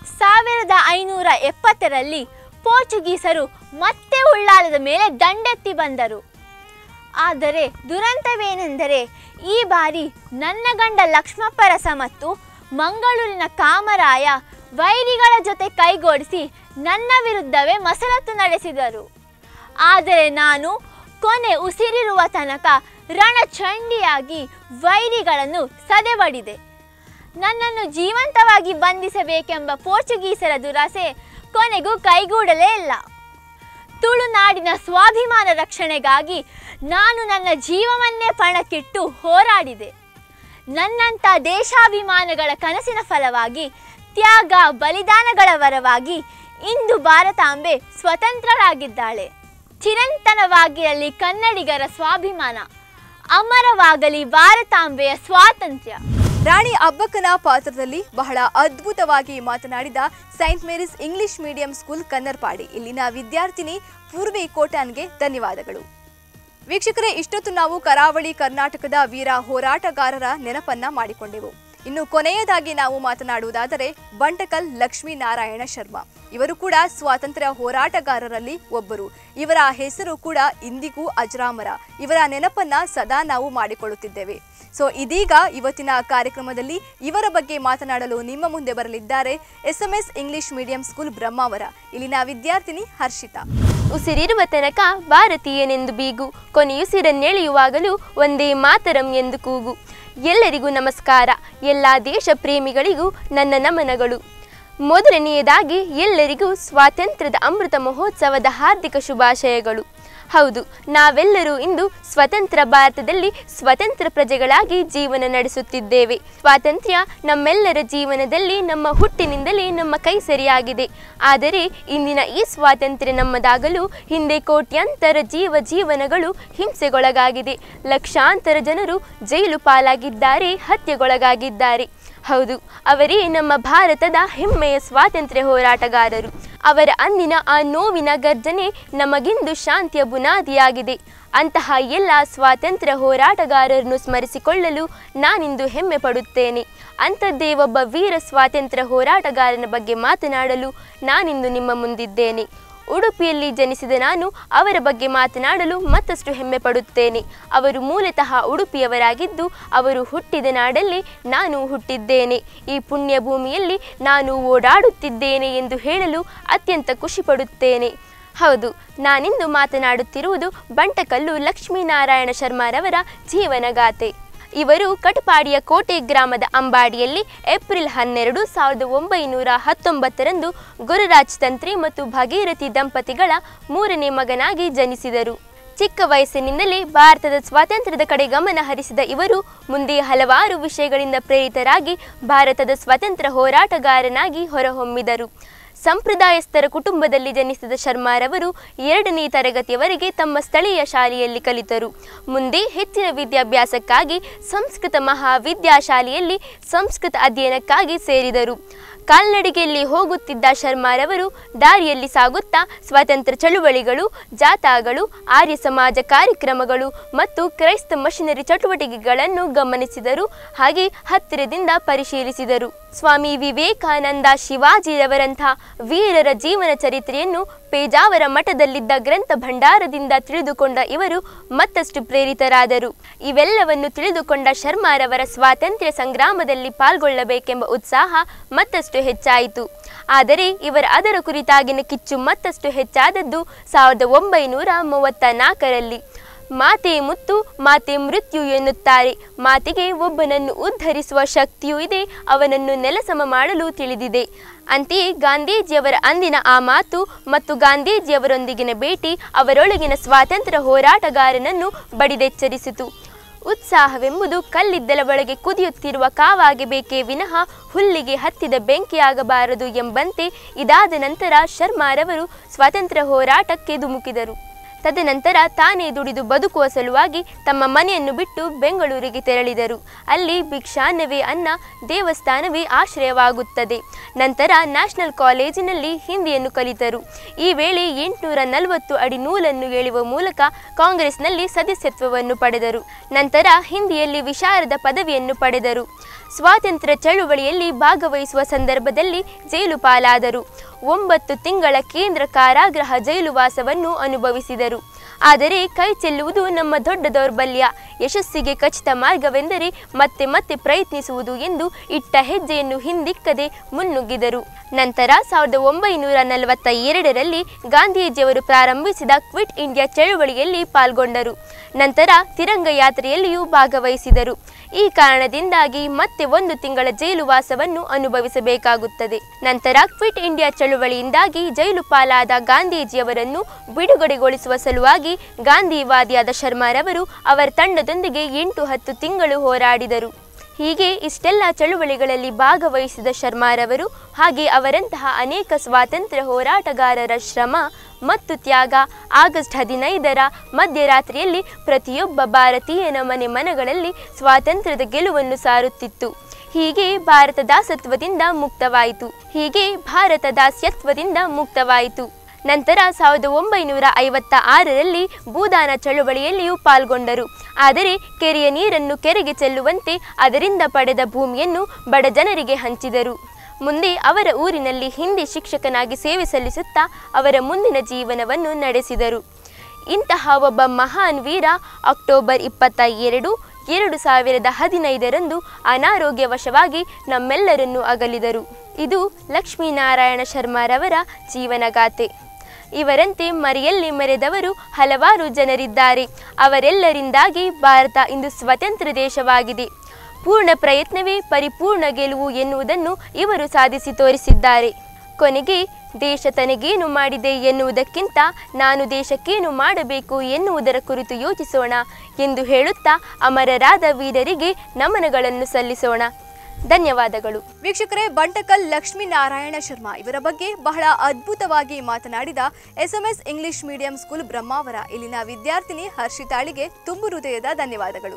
S8: 1570ರಲ್ಲಿ ಪೋರ್ಚುಗೀಸರು ಮತ್ತೆ ಉಳ್ಳಾಲದ ಮೇಲೆ ದಂಡೆತ್ತಿ ಬಂದರು. ಆದರೆ ದುರಂತವೇನೆಂದರೆ ಈ ಬಾರಿ ನನ್ನ ಗಂಡ ಲಕ್ಷ್ಮಪ್ಪರಸ ಮತ್ತು ಮಂಗಳೂರಿನ ಕಾಮರಾಯ ವೈರಿಗಳ ಜೊತೆ ಕೈಗೂಡಿಸಿ ನನ್ನ ವಿರುದ್ಧವೇ ಮಸಲತ್ತು ನಡೆಸಿದರು. ಆದರೆ ನಾನು ಕೊನೆ ಉಸಿರಿರುವ ತನಕ ರಣಚಂಡಿಯಾಗಿ ವೈರಿಗಳನ್ನು ಸದೆಬಡಿದೆ. ನನ್ನನ್ನು ಜೀವಂತವಾಗಿ ಬಂಧಿಸಬೇಕೆಂಬ ಪೋರ್ಚುಗೀಸರ ದುರಾಸೆ ಕೊನೆಗೂ ಕೈಗೂಡಲೇ ಇಲ್ಲ. ತುಳುನಾಡಿನ ಸ್ವಾಭಿಮಾನ ರಕ್ಷಣೆಗಾಗಿ ನಾನು ನನ್ನ ಜೀವವನ್ನೇ ಪಣಕ್ಕಿಟ್ಟು ಹೋರಾಡಿದೆ. ನನ್ನಂಥ ದೇಶಾಭಿಮಾನಗಳ ಕನಸಿನ ಫಲವಾಗಿ, ತ್ಯಾಗ ಬಲಿದಾನಗಳ ವರವಾಗಿ ಇಂದು ಭಾರತಾಂಬೆ ಸ್ವತಂತ್ರರಾಗಿದ್ದಾಳೆ. ಚಿರಂತನವಾಗಿರಲಿ ಕನ್ನಡಿಗರ ಸ್ವಾಭಿಮಾನ, ಅಮರವಾಗಲಿ ಭಾರತಾಂಬೆಯ ಸ್ವಾತಂತ್ರ್ಯ.
S3: ರಾಣಿ ಅಬ್ಬಕ್ಕನ ಪಾತ್ರದಲ್ಲಿ ಬಹಳ ಅದ್ಭುತವಾಗಿ ಮಾತನಾಡಿದ Saint Mary's English medium school Kannarpadi ಇಲ್ಲಿನ ವಿದ್ಯಾರ್ಥಿನಿ ಪೂರ್ವಿ ಕೋಟ್ಯಾನ್ಗೆ ಧನ್ಯವಾದಗಳು. ವೀಕ್ಷಕರೇ, ಇಷ್ಟೊತ್ತು ನಾವು ಕರಾವಳಿ ಕರ್ನಾಟಕದ ವೀರ ಹೋರಾಟಗಾರರ ನೆನಪನ್ನ ಮಾಡಿಕೊಂಡೆವು. ಇನ್ನು ಕೊನೆಯದಾಗಿ ನಾವು ಮಾತನಾಡುವುದಾದರೆ ಬಂಟಕಲ್ ಲಕ್ಷ್ಮೀನಾರಾಯಣ ಶರ್ಮಾ. ಇವರು ಕೂಡ ಸ್ವಾತಂತ್ರ್ಯ ಹೋರಾಟಗಾರರಲ್ಲಿ ಒಬ್ಬರು. ಇವರ ಹೆಸರು ಕೂಡ ಇಂದಿಗೂ ಅಜರಾಮರ. ಇವರ ನೆನಪನ್ನ ಸದಾ ನಾವು ಮಾಡಿಕೊಳ್ಳುತ್ತಿದ್ದೇವೆ. ಸೊ ಇದೀಗ ಇವತ್ತಿನ ಕಾರ್ಯಕ್ರಮದಲ್ಲಿ ಇವರ ಬಗ್ಗೆ ಮಾತನಾಡಲು ನಿಮ್ಮ ಮುಂದೆ ಬರಲಿದ್ದಾರೆ SMS English medium school Brahmavar ಇಲ್ಲಿನ ವಿದ್ಯಾರ್ಥಿನಿ ಹರ್ಷಿತಾ.
S9: ಉಸಿರಿರುವ ತನಕ ಭಾರತೀಯನೆಂದು ಬೀಗು, ಕೊನೆಯುಸಿರನ್ನೆಳೆಯುವಾಗಲೂ ಒಂದೇ ಮಾತರಂ ಎಂದು ಕೂಗು. ಎಲ್ಲರಿಗೂ ನಮಸ್ಕಾರ. ಎಲ್ಲ ದೇಶ ಪ್ರೇಮಿಗಳಿಗೂ ನನ್ನ ನಮನಗಳು. ಮೊದಲನೆಯದಾಗಿ ಎಲ್ಲರಿಗೂ ಸ್ವಾತಂತ್ರ್ಯದ ಅಮೃತ ಮಹೋತ್ಸವದ ಹಾರ್ದಿಕ ಶುಭಾಶಯಗಳು. ಹೌದು, ನಾವೆಲ್ಲರೂ ಇಂದು ಸ್ವತಂತ್ರ ಭಾರತದಲ್ಲಿ ಸ್ವತಂತ್ರ ಪ್ರಜೆಗಳಾಗಿ ಜೀವನ ನಡೆಸುತ್ತಿದ್ದೇವೆ. ಸ್ವಾತಂತ್ರ್ಯ ನಮ್ಮೆಲ್ಲರ ಜೀವನದಲ್ಲಿ ನಮ್ಮ ಹುಟ್ಟಿನಿಂದಲೇ ನಮ್ಮ ಕೈ ಸರಿಯಾಗಿದೆ. ಆದರೆ ಇಂದಿನ ಈ ಸ್ವಾತಂತ್ರ್ಯ ನಮ್ಮದಾಗಲು ಹಿಂದೆ ಕೋಟ್ಯಾಂತರ ಜೀವನಗಳು ಹಿಂಸೆಗೊಳಗಾಗಿದೆ. ಲಕ್ಷಾಂತರ ಜನರು ಜೈಲು ಪಾಲಾಗಿದ್ದಾರೆ, ಹತ್ಯೆಗೊಳಗಾಗಿದ್ದಾರೆ. ಹೌದು, ಅವರೇ ನಮ್ಮ ಭಾರತದ ಹೆಮ್ಮೆಯ ಸ್ವಾತಂತ್ರ್ಯ ಹೋರಾಟಗಾರರು. ಅವರ ಅಂದಿನ ಆ ನೋವಿನ ಗರ್ಜನೆ ನಮಗಿಂದು ಶಾಂತಿಯ ಬುನಾದಿಯಾಗಿದೆ. ಅಂತಹ ಎಲ್ಲ ಸ್ವಾತಂತ್ರ್ಯ ಹೋರಾಟಗಾರರನ್ನು ಸ್ಮರಿಸಿಕೊಳ್ಳಲು ನಾನಿಂದು ಹೆಮ್ಮೆ ಪಡುತ್ತೇನೆ. ಅಂಥದ್ದೇ ಒಬ್ಬ ವೀರ ಸ್ವಾತಂತ್ರ್ಯ ಹೋರಾಟಗಾರನ ಬಗ್ಗೆ ಮಾತನಾಡಲು ನಾನಿಂದು ನಿಮ್ಮ ಮುಂದಿದ್ದೇನೆ. ಉಡುಪಿಯಲ್ಲಿ ಜನಿಸಿದ ನಾನು ಅವರ ಬಗ್ಗೆ ಮಾತನಾಡಲು ಮತ್ತಷ್ಟು ಹೆಮ್ಮೆ ಪಡುತ್ತೇನೆ. ಅವರು ಮೂಲತಃ ಉಡುಪಿಯವರಾಗಿದ್ದು ಅವರು ಹುಟ್ಟಿದ ನಾಡಲ್ಲಿ ನಾನು ಹುಟ್ಟಿದ್ದೇನೆ. ಈ ಪುಣ್ಯ ಭೂಮಿಯಲ್ಲಿ ನಾನು ಓಡಾಡುತ್ತಿದ್ದೇನೆ ಎಂದು ಹೇಳಲು ಅತ್ಯಂತ ಖುಷಿ ಪಡುತ್ತೇನೆ. ಹೌದು, ನಾನಿಂದು ಮಾತನಾಡುತ್ತಿರುವುದು ಬಂಟಕಲ್ಲು ಲಕ್ಷ್ಮೀನಾರಾಯಣ ಶರ್ಮಾರವರ ಜೀವನಗಾಥೆ. ಇವರು ಕಟಪಾಡಿಯ ಕೋಟೆ ಗ್ರಾಮದ ಅಂಬಾಡಿಯಲ್ಲಿ ಏಪ್ರಿಲ್ 12, 1919 ಗುರುರಾಜ್ ತಂತ್ರಿ ಮತ್ತು ಭಾಗೀರಥಿ ದಂಪತಿಗಳ 3ನೇ ಮಗನಾಗಿ ಜನಿಸಿದರು. ಚಿಕ್ಕ ವಯಸ್ಸಿನಿಂದಲೇ ಭಾರತದ ಸ್ವಾತಂತ್ರ್ಯದ ಕಡೆ ಗಮನ ಹರಿಸಿದ ಇವರು ಮುಂದೆ ಹಲವಾರು ವಿಷಯಗಳಿಂದ ಪ್ರೇರಿತರಾಗಿ ಭಾರತದ ಸ್ವಾತಂತ್ರ್ಯ ಹೋರಾಟಗಾರನಾಗಿ ಹೊರಹೊಮ್ಮಿದರು. ಸಂಪ್ರದಾಯಸ್ಥರ ಕುಟುಂಬದಲ್ಲಿ ಜನಿಸಿದ ಶರ್ಮಾರವರು 2ನೇ ತರಗತಿಯವರೆಗೆ ತಮ್ಮ ಸ್ಥಳೀಯ ಶಾಲೆಯಲ್ಲಿ ಕಲಿತರು. ಮುಂದೆ ಹೆಚ್ಚಿನ ವಿದ್ಯಾಭ್ಯಾಸಕ್ಕಾಗಿ ಸಂಸ್ಕೃತ ಮಹಾವಿದ್ಯಾಶಾಲೆಯಲ್ಲಿ ಸಂಸ್ಕೃತ ಅಧ್ಯಯನಕ್ಕಾಗಿ ಸೇರಿದರು. ಕಾಲ್ನಡಿಗೆಯಲ್ಲಿ ಹೋಗುತ್ತಿದ್ದ ಶರ್ಮಾರವರು ದಾರಿಯಲ್ಲಿ ಸಾಗುತ್ತಾ ಸ್ವಾತಂತ್ರ್ಯ ಚಳುವಳಿಗಳು, ಜಾಥಾಗಳು, ಆರ್ಯ ಸಮಾಜ ಕಾರ್ಯಕ್ರಮಗಳು ಮತ್ತು ಕ್ರೈಸ್ತ ಮಿಷನರಿ ಚಟುವಟಿಕೆಗಳನ್ನು ಗಮನಿಸಿದರು. ಹಾಗೆ ಹತ್ತಿರದಿಂದ ಪರಿಶೀಲಿಸಿದರು. ಸ್ವಾಮಿ ವಿವೇಕಾನಂದ, ಶಿವಾಜಿರವರಂಥ ವೀರರ ಜೀವನ ಚರಿತ್ರೆಯನ್ನು ಪೇಜಾವರ ಮಠದಲ್ಲಿದ್ದ ಗ್ರಂಥ ಭಂಡಾರದಿಂದ ತಿಳಿದುಕೊಂಡ ಇವರು ಮತ್ತಷ್ಟು ಪ್ರೇರಿತರಾದರು. ಇವೆಲ್ಲವನ್ನು ತಿಳಿದುಕೊಂಡ ಶರ್ಮಾರವರ ಸ್ವಾತಂತ್ರ್ಯ ಸಂಗ್ರಾಮದಲ್ಲಿ ಪಾಲ್ಗೊಳ್ಳಬೇಕೆಂಬ ಉತ್ಸಾಹ ಮತ್ತಷ್ಟು ಹೆಚ್ಚಾಯಿತು. ಆದರೆ ಅದರ ಕುರಿತಾಗಿನ ಕಿಚ್ಚು ಮತ್ತಷ್ಟು ಹೆಚ್ಚಾದದ್ದು 1934ರಲ್ಲಿ. ಮಾತೆ ಮುತ್ತು, ಮಾತೆ ಮೃತ್ಯು ಎನ್ನುತ್ತಾರೆ. ಮಾತೆಗೆ ಒಬ್ಬನನ್ನು ಉದ್ಧರಿಸುವ ಶಕ್ತಿಯೂ ಇದೆ, ಅವನನ್ನು ನೆಲಸಮ ಮಾಡಲು ತಿಳಿದಿದೆ. ಅಂತೆಯೇ ಗಾಂಧೀಜಿಯವರ ಅಂದಿನ ಆ ಮಾತು ಮತ್ತು ಗಾಂಧೀಜಿಯವರೊಂದಿಗಿನ ಭೇಟಿ ಅವರೊಳಗಿನ ಸ್ವಾತಂತ್ರ್ಯ ಹೋರಾಟಗಾರನನ್ನು ಬಡಿದೆಚ್ಚರಿಸಿತು. ಉತ್ಸಾಹವೆಂಬುದು ಕಲ್ಲಿದ್ದಲ ಒಳಗೆ ಕುದಿಯುತ್ತಿರುವ ಕಾವಾಗಬೇಕೇ ವಿನಃ ಹುಲ್ಲಿಗೆ ಹತ್ತಿದ ಬೆಂಕಿಯಾಗಬಾರದು ಎಂಬಂತೆ ಇದಾದ ನಂತರ ಶರ್ಮಾರವರು ಸ್ವಾತಂತ್ರ್ಯ ಹೋರಾಟಕ್ಕೆ ಧುಮುಕಿದರು. ತದನಂತರ ತಾನೇ ದುಡಿದು ಬದುಕುವ ಸಲುವಾಗಿ ತಮ್ಮ ಮನೆಯನ್ನು ಬಿಟ್ಟು ಬೆಂಗಳೂರಿಗೆ ತೆರಳಿದರು. ಅಲ್ಲಿ ಭಿಕ್ಷಾನ್ನವೇ ಅನ್ನ, ದೇವಸ್ಥಾನವೇ ಆಶ್ರಯವಾಗುತ್ತದೆ. ನಂತರ ನ್ಯಾಷನಲ್ ಕಾಲೇಜಿನಲ್ಲಿ ಹಿಂದಿಯನ್ನು ಕಲಿತರು. ಈ ವೇಳೆ 840 ಅಡಿ ನೂಲನ್ನು ಎಳೆಯುವ ಮೂಲಕ ಕಾಂಗ್ರೆಸ್ನಲ್ಲಿ ಸದಸ್ಯತ್ವವನ್ನು ಪಡೆದರು. ನಂತರ ಹಿಂದಿಯಲ್ಲಿ ವಿಶಾರದ ಪದವಿಯನ್ನು ಪಡೆದರು. ಸ್ವಾತಂತ್ರ್ಯ ಚಳುವಳಿಯಲ್ಲಿ ಭಾಗವಹಿಸುವ ಸಂದರ್ಭದಲ್ಲಿ ಜೈಲು ಪಾಲಾದರು. 9 ತಿಂಗಳ ಕೇಂದ್ರ ಕಾರಾಗೃಹ ಜೈಲುವಾಸವನ್ನು ಅನುಭವಿಸಿದರು. ಆದರೆ ಕೈ ಚೆಲ್ಲುವುದು ನಮ್ಮ ದೊಡ್ಡ ದೌರ್ಬಲ್ಯ. ಯಶಸ್ಸಿಗೆ ಖಚಿತ ಮಾರ್ಗವೆಂದರೆ ಮತ್ತೆ ಮತ್ತೆ ಪ್ರಯತ್ನಿಸುವುದು ಎಂದು ಇಟ್ಟ ಹೆಜ್ಜೆಯನ್ನು ಹಿಂದಿಕ್ಕದೆ ಮುನ್ನುಗ್ಗಿದರು. ನಂತರ 1942ರಲ್ಲಿ ಗಾಂಧೀಜಿಯವರು ಪ್ರಾರಂಭಿಸಿದ ಕ್ವಿಟ್ ಇಂಡಿಯಾ ಚಳುವಳಿಯಲ್ಲಿ ಪಾಲ್ಗೊಂಡರು. ನಂತರ ತಿರಂಗ ಯಾತ್ರೆಯಲ್ಲಿಯೂ ಭಾಗವಹಿಸಿದರು. ಈ ಕಾರಣದಿಂದಾಗಿ ಮತ್ತೆ 1 ತಿಂಗಳ ಜೈಲುವಾಸವನ್ನು ಅನುಭವಿಸಬೇಕಾಗುತ್ತದೆ. ನಂತರ ಕ್ವಿಟ್ ಇಂಡಿಯಾ ಚಳುವಳಿಯಿಂದಾಗಿ ಜೈಲು ಪಾಲಾದ ಗಾಂಧೀಜಿಯವರನ್ನು ಬಿಡುಗಡೆಗೊಳಿಸುವ ಸಲುವಾಗಿ ಗಾಂಧಿವಾದಿಯಾದ ಶರ್ಮಾರವರು ಅವರ ತಂಡದೊಂದಿಗೆ 8-10 ತಿಂಗಳು ಹೋರಾಡಿದರು. ಹೀಗೆ ಇಷ್ಟೆಲ್ಲ ಚಳುವಳಿಗಳಲ್ಲಿ ಭಾಗವಹಿಸಿದ ಶರ್ಮಾರವರು ಹಾಗೆ ಅವರಂತಹ ಅನೇಕ ಸ್ವಾತಂತ್ರ್ಯ ಹೋರಾಟಗಾರರ ಶ್ರಮ ಮತ್ತು ತ್ಯಾಗ ಆಗಸ್ಟ್ 15ರ ಮಧ್ಯರಾತ್ರಿಯಲ್ಲಿ ಪ್ರತಿಯೊಬ್ಬ ಭಾರತೀಯನ ಮನೆಗಳಲ್ಲಿ ಸ್ವಾತಂತ್ರ್ಯದ ಗೆಲುವನ್ನು ಸಾರುತ್ತಿತ್ತು. ಹೀಗೆ ಭಾರತ ದಾಸತ್ವದಿಂದ ಮುಕ್ತವಾಯಿತು. ನಂತರ 1956ರಲ್ಲಿ ಭೂದಾನ ಚಳುವಳಿಯಲ್ಲಿಯೂ ಪಾಲ್ಗೊಂಡರು. ಆದರೆ ಕೆರೆಯ ನೀರನ್ನು ಕೆರೆಗೆ ಚೆಲ್ಲುವಂತೆ ಅದರಿಂದ ಪಡೆದ ಭೂಮಿಯನ್ನು ಬಡ ಜನರಿಗೆ ಹಂಚಿದರು. ಮುಂದೆ ಅವರ ಊರಿನಲ್ಲಿ ಹಿಂದಿ ಶಿಕ್ಷಕನಾಗಿ ಸೇವೆ ಸಲ್ಲಿಸುತ್ತಾ ಅವರ ಮುಂದಿನ ಜೀವನವನ್ನು ನಡೆಸಿದರು. ಇಂತಹ ಒಬ್ಬ ಮಹಾನ್ ವೀರ ಅಕ್ಟೋಬರ್ 22, 2015ರಂದು ಅನಾರೋಗ್ಯವಶವಾಗಿ ನಮ್ಮೆಲ್ಲರನ್ನು ಅಗಲಿದರು. ಇದು ಲಕ್ಷ್ಮೀನಾರಾಯಣ ಶರ್ಮಾರವರ ಜೀವನಗಾಥೆ. ಇವರಂತೆ ಮರೆಯಲ್ಲಿ ಮೆರೆದವರು ಹಲವಾರು ಜನರಿದ್ದಾರೆ. ಅವರೆಲ್ಲರಿಂದಾಗಿ ಭಾರತ ಇಂದು ಸ್ವತಂತ್ರ ದೇಶವಾಗಿದೆ. ಪೂರ್ಣ ಪ್ರಯತ್ನವೇ ಪರಿಪೂರ್ಣ ಗೆಲುವು ಎನ್ನುವುದನ್ನು ಇವರು ಸಾಧಿಸಿ ತೋರಿಸಿದ್ದಾರೆ. ಕೊನೆಗೆ ದೇಶ ತನಗೇನು ಮಾಡಿದೆ ಎನ್ನುವುದಕ್ಕಿಂತ ನಾನು ದೇಶಕ್ಕೇನು ಮಾಡಬೇಕು ಎನ್ನುವುದರ ಕುರಿತು ಯೋಚಿಸೋಣ ಎಂದು ಹೇಳುತ್ತಾ ಅಮರರಾದ ವೀರರಿಗೆ ನಮನಗಳನ್ನು ಸಲ್ಲಿಸೋಣ. ಧನ್ಯವಾದಗಳು.
S3: ವೀಕ್ಷಕರೇ, ಬಂಟಕಲ್ ಲಕ್ಷ್ಮೀನಾರಾಯಣ ಶರ್ಮಾ ಇವರ ಬಗ್ಗೆ ಬಹಳ ಅದ್ಭುತವಾಗಿ ಮಾತನಾಡಿದ SMS English medium school Brahmavar ಇಲ್ಲಿನ ವಿದ್ಯಾರ್ಥಿನಿ ಹರ್ಷಿತಾಳಿಗೆ ತುಂಬು ಹೃದಯದ ಧನ್ಯವಾದಗಳು.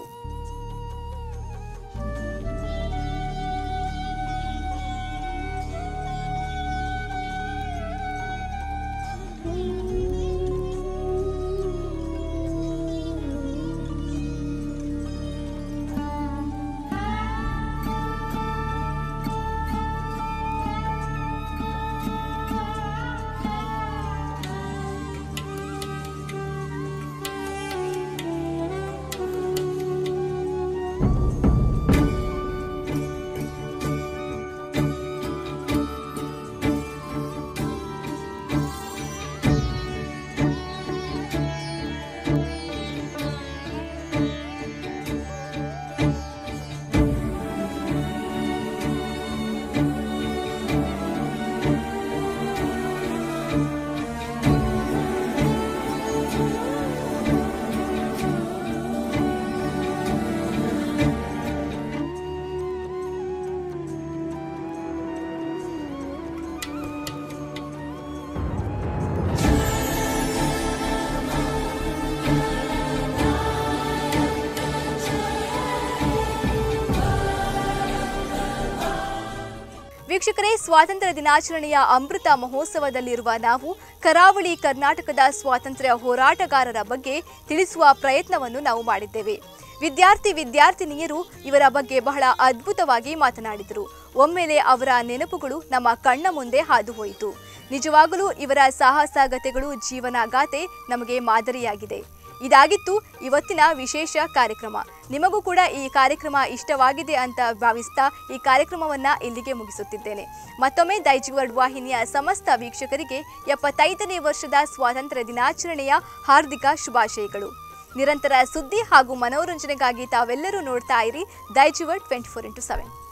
S3: ವೀಕ್ಷಕರೇ, ಸ್ವಾತಂತ್ರ್ಯ ದಿನಾಚರಣೆಯ ಅಮೃತ ಮಹೋತ್ಸವದಲ್ಲಿರುವ ನಾವು ಕರಾವಳಿ ಕರ್ನಾಟಕದ ಸ್ವಾತಂತ್ರ್ಯ ಹೋರಾಟಗಾರರ ಬಗ್ಗೆ ತಿಳಿಸುವ ಪ್ರಯತ್ನವನ್ನು ನಾವು ಮಾಡಿದ್ದೇವೆ. ವಿದ್ಯಾರ್ಥಿನಿಯರು ಇವರ ಬಗ್ಗೆ ಬಹಳ ಅದ್ಭುತವಾಗಿ ಮಾತನಾಡಿದರು. ಒಮ್ಮೆಲೆ ಅವರ ನೆನಪುಗಳು ನಮ್ಮ ಕಣ್ಣ ಮುಂದೆ ಹಾದು ಹೋಯಿತು. ನಿಜವಾಗಲೂ ಇವರ ಸಾಹಸಗಾಥೆಗಳು, ಜೀವನಗಾಥೆ ನಮಗೆ ಮಾದರಿಯಾಗಿದೆ. ಇದಾಗಿತ್ತು ಇವತ್ತಿನ ವಿಶೇಷ ಕಾರ್ಯಕ್ರಮ. ನಿಮಗೂ ಕೂಡ ಈ ಕಾರ್ಯಕ್ರಮ ಇಷ್ಟವಾಗಿದೆ ಅಂತ ಭಾವಿಸ್ತಾ ಈ ಕಾರ್ಯಕ್ರಮವನ್ನು ಇಲ್ಲಿಗೆ ಮುಗಿಸುತ್ತಿದ್ದೇನೆ. ಮತ್ತೊಮ್ಮೆ ದೈಜಿವರ್ಡ್ ವಾಹಿನಿಯ ಸಮಸ್ತ ವೀಕ್ಷಕರಿಗೆ 75ನೇ ವರ್ಷದ ಸ್ವಾತಂತ್ರ್ಯ ದಿನಾಚರಣೆಯ ಹಾರ್ದಿಕ ಶುಭಾಶಯಗಳು. ನಿರಂತರ ಸುದ್ದಿ ಹಾಗೂ ಮನೋರಂಜನೆಗಾಗಿ ತಾವೆಲ್ಲರೂ ನೋಡ್ತಾ ಇರಿ ದೈಜಿವರ್ಡ್ 24x7.